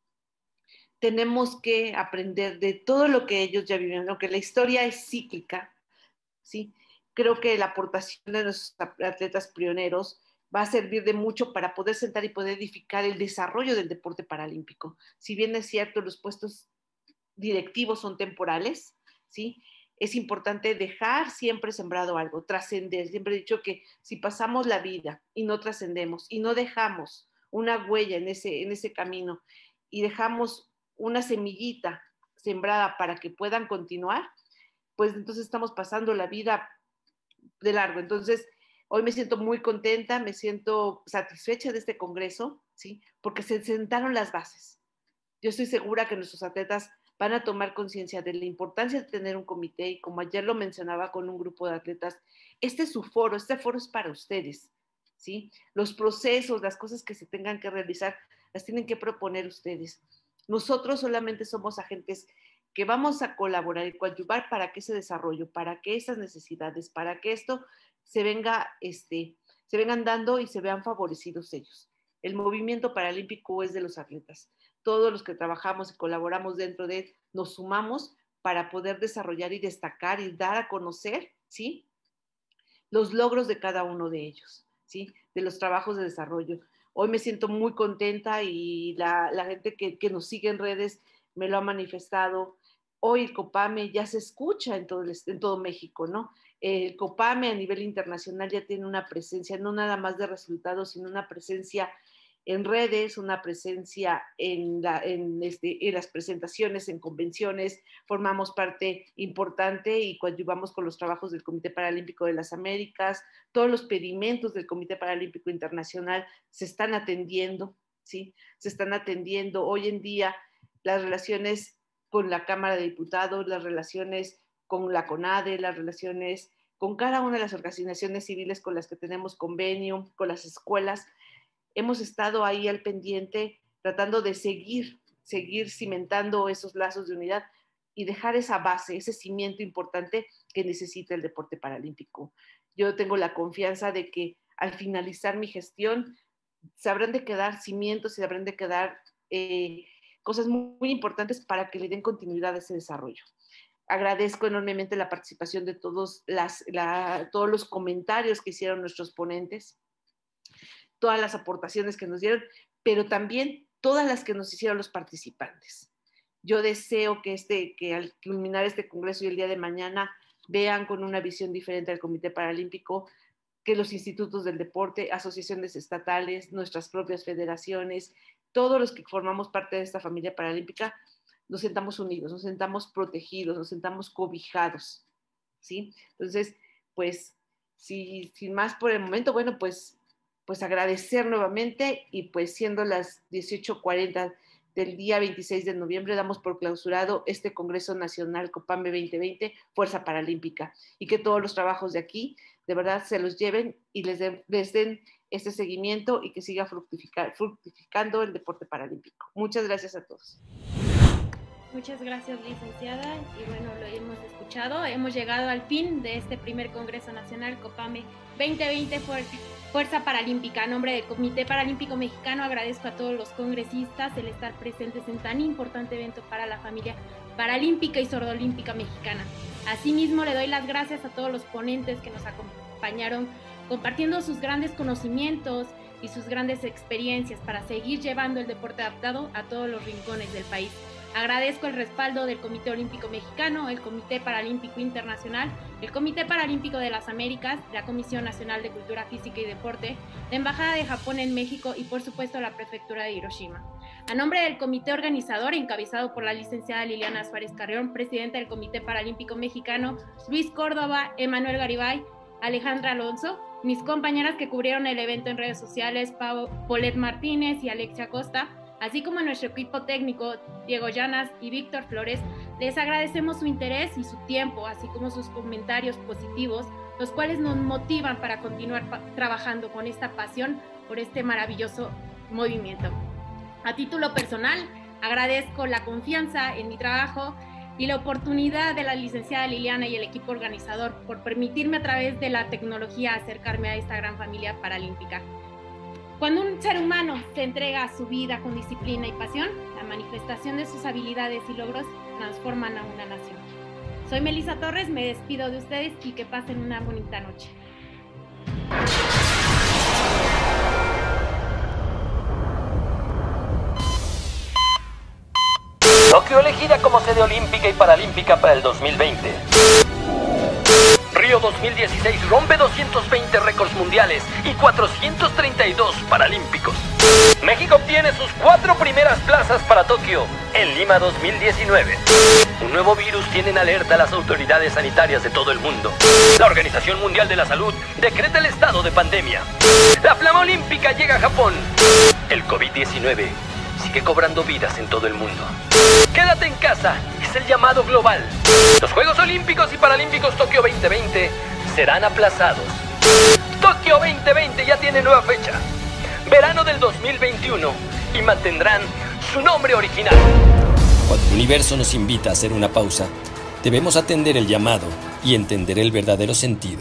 Tenemos que aprender de todo lo que ellos ya vivieron, aunque la historia es cíclica, ¿sí? Creo que la aportación de nuestros atletas pioneros va a servir de mucho para poder sentar y poder edificar el desarrollo del deporte paralímpico. Si bien es cierto, los puestos directivos son temporales, ¿sí? Es importante dejar siempre sembrado algo, trascender. Siempre he dicho que si pasamos la vida y no trascendemos y no dejamos una huella en ese camino y dejamos una semillita sembrada para que puedan continuar, pues entonces estamos pasando la vida de largo. Entonces, hoy me siento muy contenta, me siento satisfecha de este congreso, ¿sí? Porque se sentaron las bases. Yo estoy segura que nuestros atletas van a tomar conciencia de la importancia de tener un comité y como ayer lo mencionaba con un grupo de atletas, este es su foro, este foro es para ustedes, ¿sí? Los procesos, las cosas que se tengan que realizar, las tienen que proponer ustedes. Nosotros solamente somos agentes que vamos a colaborar y coadyuvar para que ese desarrollo, para que esas necesidades, para que esto se vengan dando y se vean favorecidos ellos. El movimiento paralímpico es de los atletas. Todos los que trabajamos y colaboramos dentro de él nos sumamos para poder desarrollar y destacar y dar a conocer, ¿sí?, los logros de cada uno de ellos, ¿sí?, de los trabajos de desarrollo. Hoy me siento muy contenta y la gente que nos sigue en redes me lo ha manifestado. Hoy el COPAME ya se escucha en todo México, ¿no? El COPAME a nivel internacional ya tiene una presencia, no nada más de resultados, sino una presencia en redes, una presencia en las presentaciones, en convenciones. Formamos parte importante y coadyuvamos con los trabajos del Comité Paralímpico de las Américas. Todos los pedimentos del Comité Paralímpico Internacional se están atendiendo, ¿sí? Se están atendiendo. Hoy en día las relaciones con la Cámara de Diputados, las relaciones con la CONADE, las relaciones con cada una de las organizaciones civiles con las que tenemos convenio, con las escuelas, hemos estado ahí al pendiente tratando de seguir cimentando esos lazos de unidad y dejar esa base, ese cimiento importante que necesita el deporte paralímpico. Yo tengo la confianza de que al finalizar mi gestión se habrán de quedar cimientos, se habrán de quedar cosas muy importantes para que le den continuidad a ese desarrollo. Agradezco enormemente la participación de todos los comentarios que hicieron nuestros ponentes, todas las aportaciones que nos dieron, pero también todas las que nos hicieron los participantes. Yo deseo que al culminar este congreso y el día de mañana vean con una visión diferente al Comité Paralímpico, que los institutos del deporte, asociaciones estatales, nuestras propias federaciones, todos los que formamos parte de esta familia paralímpica, nos sentamos unidos, nos sentamos protegidos, nos sentamos cobijados, ¿sí? Entonces, pues, sin más por el momento, bueno, pues agradecer nuevamente y pues siendo las 18:40 del día 26 de noviembre damos por clausurado este Congreso Nacional COPAME 2020 Fuerza Paralímpica y que todos los trabajos de aquí de verdad se los lleven y les den este seguimiento y que siga fructificando el deporte paralímpico. Muchas gracias a todos. Muchas gracias, licenciada. Y bueno, lo hemos escuchado. Hemos llegado al fin de este primer Congreso Nacional Copame 2020 Fuerza Paralímpica. A nombre del Comité Paralímpico Mexicano agradezco a todos los congresistas el estar presentes en tan importante evento para la familia paralímpica y sordolímpica mexicana. Asimismo, le doy las gracias a todos los ponentes que nos acompañaron compartiendo sus grandes conocimientos y sus grandes experiencias para seguir llevando el deporte adaptado a todos los rincones del país. Agradezco el respaldo del Comité Olímpico Mexicano, el Comité Paralímpico Internacional, el Comité Paralímpico de las Américas, la Comisión Nacional de Cultura Física y Deporte, la Embajada de Japón en México y por supuesto la Prefectura de Hiroshima. A nombre del comité organizador, encabezado por la licenciada Liliana Suárez Carrión, presidenta del Comité Paralímpico Mexicano, Luis Córdoba, Emanuel Garibay, Alejandra Alonso, mis compañeras que cubrieron el evento en redes sociales, Paulette Martínez y Alexia Costa, así como a nuestro equipo técnico, Diego Llanas y Víctor Flores, les agradecemos su interés y su tiempo, así como sus comentarios positivos, los cuales nos motivan para continuar trabajando con esta pasión por este maravilloso movimiento. A título personal, agradezco la confianza en mi trabajo y la oportunidad de la licenciada Liliana y el equipo organizador por permitirme a través de la tecnología acercarme a esta gran familia paralímpica. Cuando un ser humano se entrega a su vida con disciplina y pasión, la manifestación de sus habilidades y logros transforman a una nación. Soy Melissa Torres, me despido de ustedes y que pasen una bonita noche. Tokio elegida como sede olímpica y paralímpica para el 2020. Río 2016 rompe 220 récords mundiales y 432 paralímpicos. México obtiene sus 4 primeras plazas para Tokio en Lima 2019. Un nuevo virus tiene en alerta a las autoridades sanitarias de todo el mundo. La Organización Mundial de la Salud decreta el estado de pandemia. La flama olímpica llega a Japón. El COVID-19 sigue cobrando vidas en todo el mundo. Quédate en casa es el llamado global. Los Juegos Olímpicos y Paralímpicos Tokio 2020 serán aplazados. Tokio 2020 ya tiene nueva fecha. Verano del 2021 y mantendrán su nombre original. Cuando el universo nos invita a hacer una pausa, debemos atender el llamado y entender el verdadero sentido.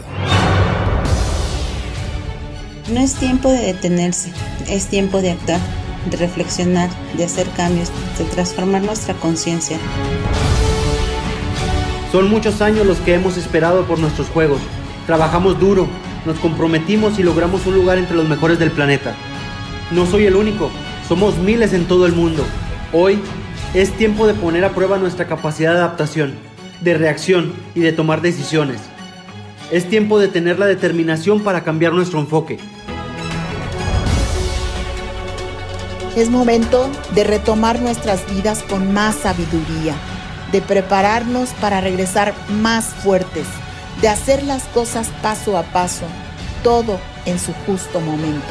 No es tiempo de detenerse, es tiempo de actuar, de reflexionar, de hacer cambios, de transformar nuestra conciencia. Son muchos años los que hemos esperado por nuestros Juegos. Trabajamos duro, nos comprometimos y logramos un lugar entre los mejores del planeta. No soy el único, somos miles en todo el mundo. Hoy es tiempo de poner a prueba nuestra capacidad de adaptación, de reacción y de tomar decisiones. Es tiempo de tener la determinación para cambiar nuestro enfoque. Es momento de retomar nuestras vidas con más sabiduría, de prepararnos para regresar más fuertes, de hacer las cosas paso a paso, todo en su justo momento.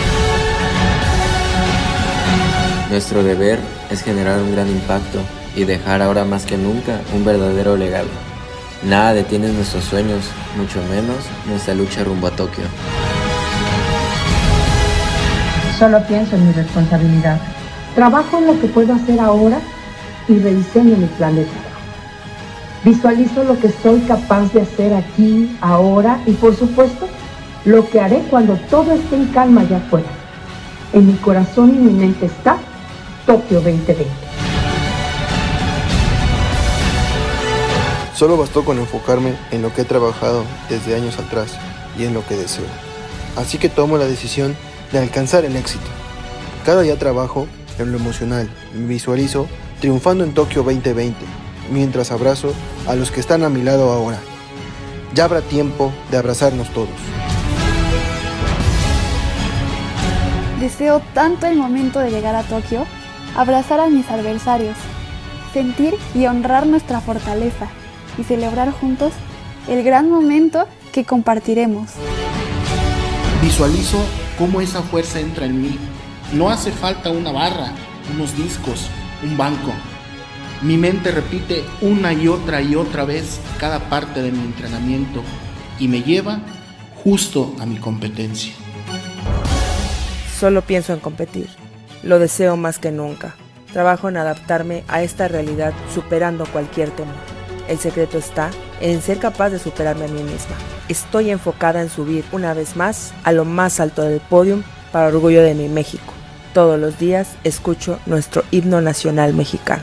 Nuestro deber es generar un gran impacto y dejar ahora más que nunca un verdadero legado. Nada detiene nuestros sueños, mucho menos nuestra lucha rumbo a Tokio. Solo pienso en mi responsabilidad. Trabajo en lo que puedo hacer ahora y rediseño mi plan de trabajo. Visualizo lo que soy capaz de hacer aquí, ahora y por supuesto, lo que haré cuando todo esté en calma allá afuera. En mi corazón y mi mente está Tokio 2020. Solo bastó con enfocarme en lo que he trabajado desde años atrás y en lo que deseo. Así que tomo la decisión de alcanzar el éxito. Cada día trabajo en lo emocional y me visualizo triunfando en Tokio 2020, mientras abrazo a los que están a mi lado ahora. Ya habrá tiempo de abrazarnos todos. Deseo tanto el momento de llegar a Tokio, abrazar a mis adversarios, sentir y honrar nuestra fortaleza y celebrar juntos el gran momento que compartiremos. Visualizo cómo esa fuerza entra en mí. No hace falta una barra, unos discos, un banco. Mi mente repite una y otra vez cada parte de mi entrenamiento y me lleva justo a mi competencia. Solo pienso en competir. Lo deseo más que nunca. Trabajo en adaptarme a esta realidad superando cualquier temor. El secreto está en ser capaz de superarme a mí misma. Estoy enfocada en subir una vez más a lo más alto del podio para orgullo de mi México. Todos los días escucho nuestro himno nacional mexicano.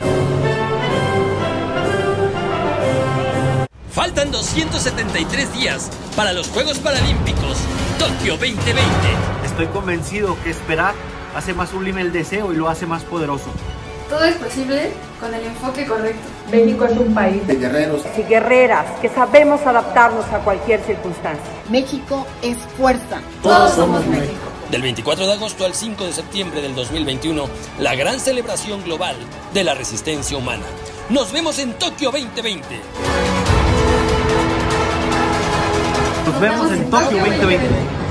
Faltan 273 días para los Juegos Paralímpicos Tokio 2020. Estoy convencido que esperar hace más sublime el deseo y lo hace más poderoso. Todo es posible con el enfoque correcto. México es un país de guerreros y guerreras que sabemos adaptarnos a cualquier circunstancia. México es fuerza. Todos somos México. Del 24 de agosto al 5 de septiembre del 2021, la gran celebración global de la resistencia humana. Nos vemos en Tokio 2020. Nos vemos en Tokio 2020.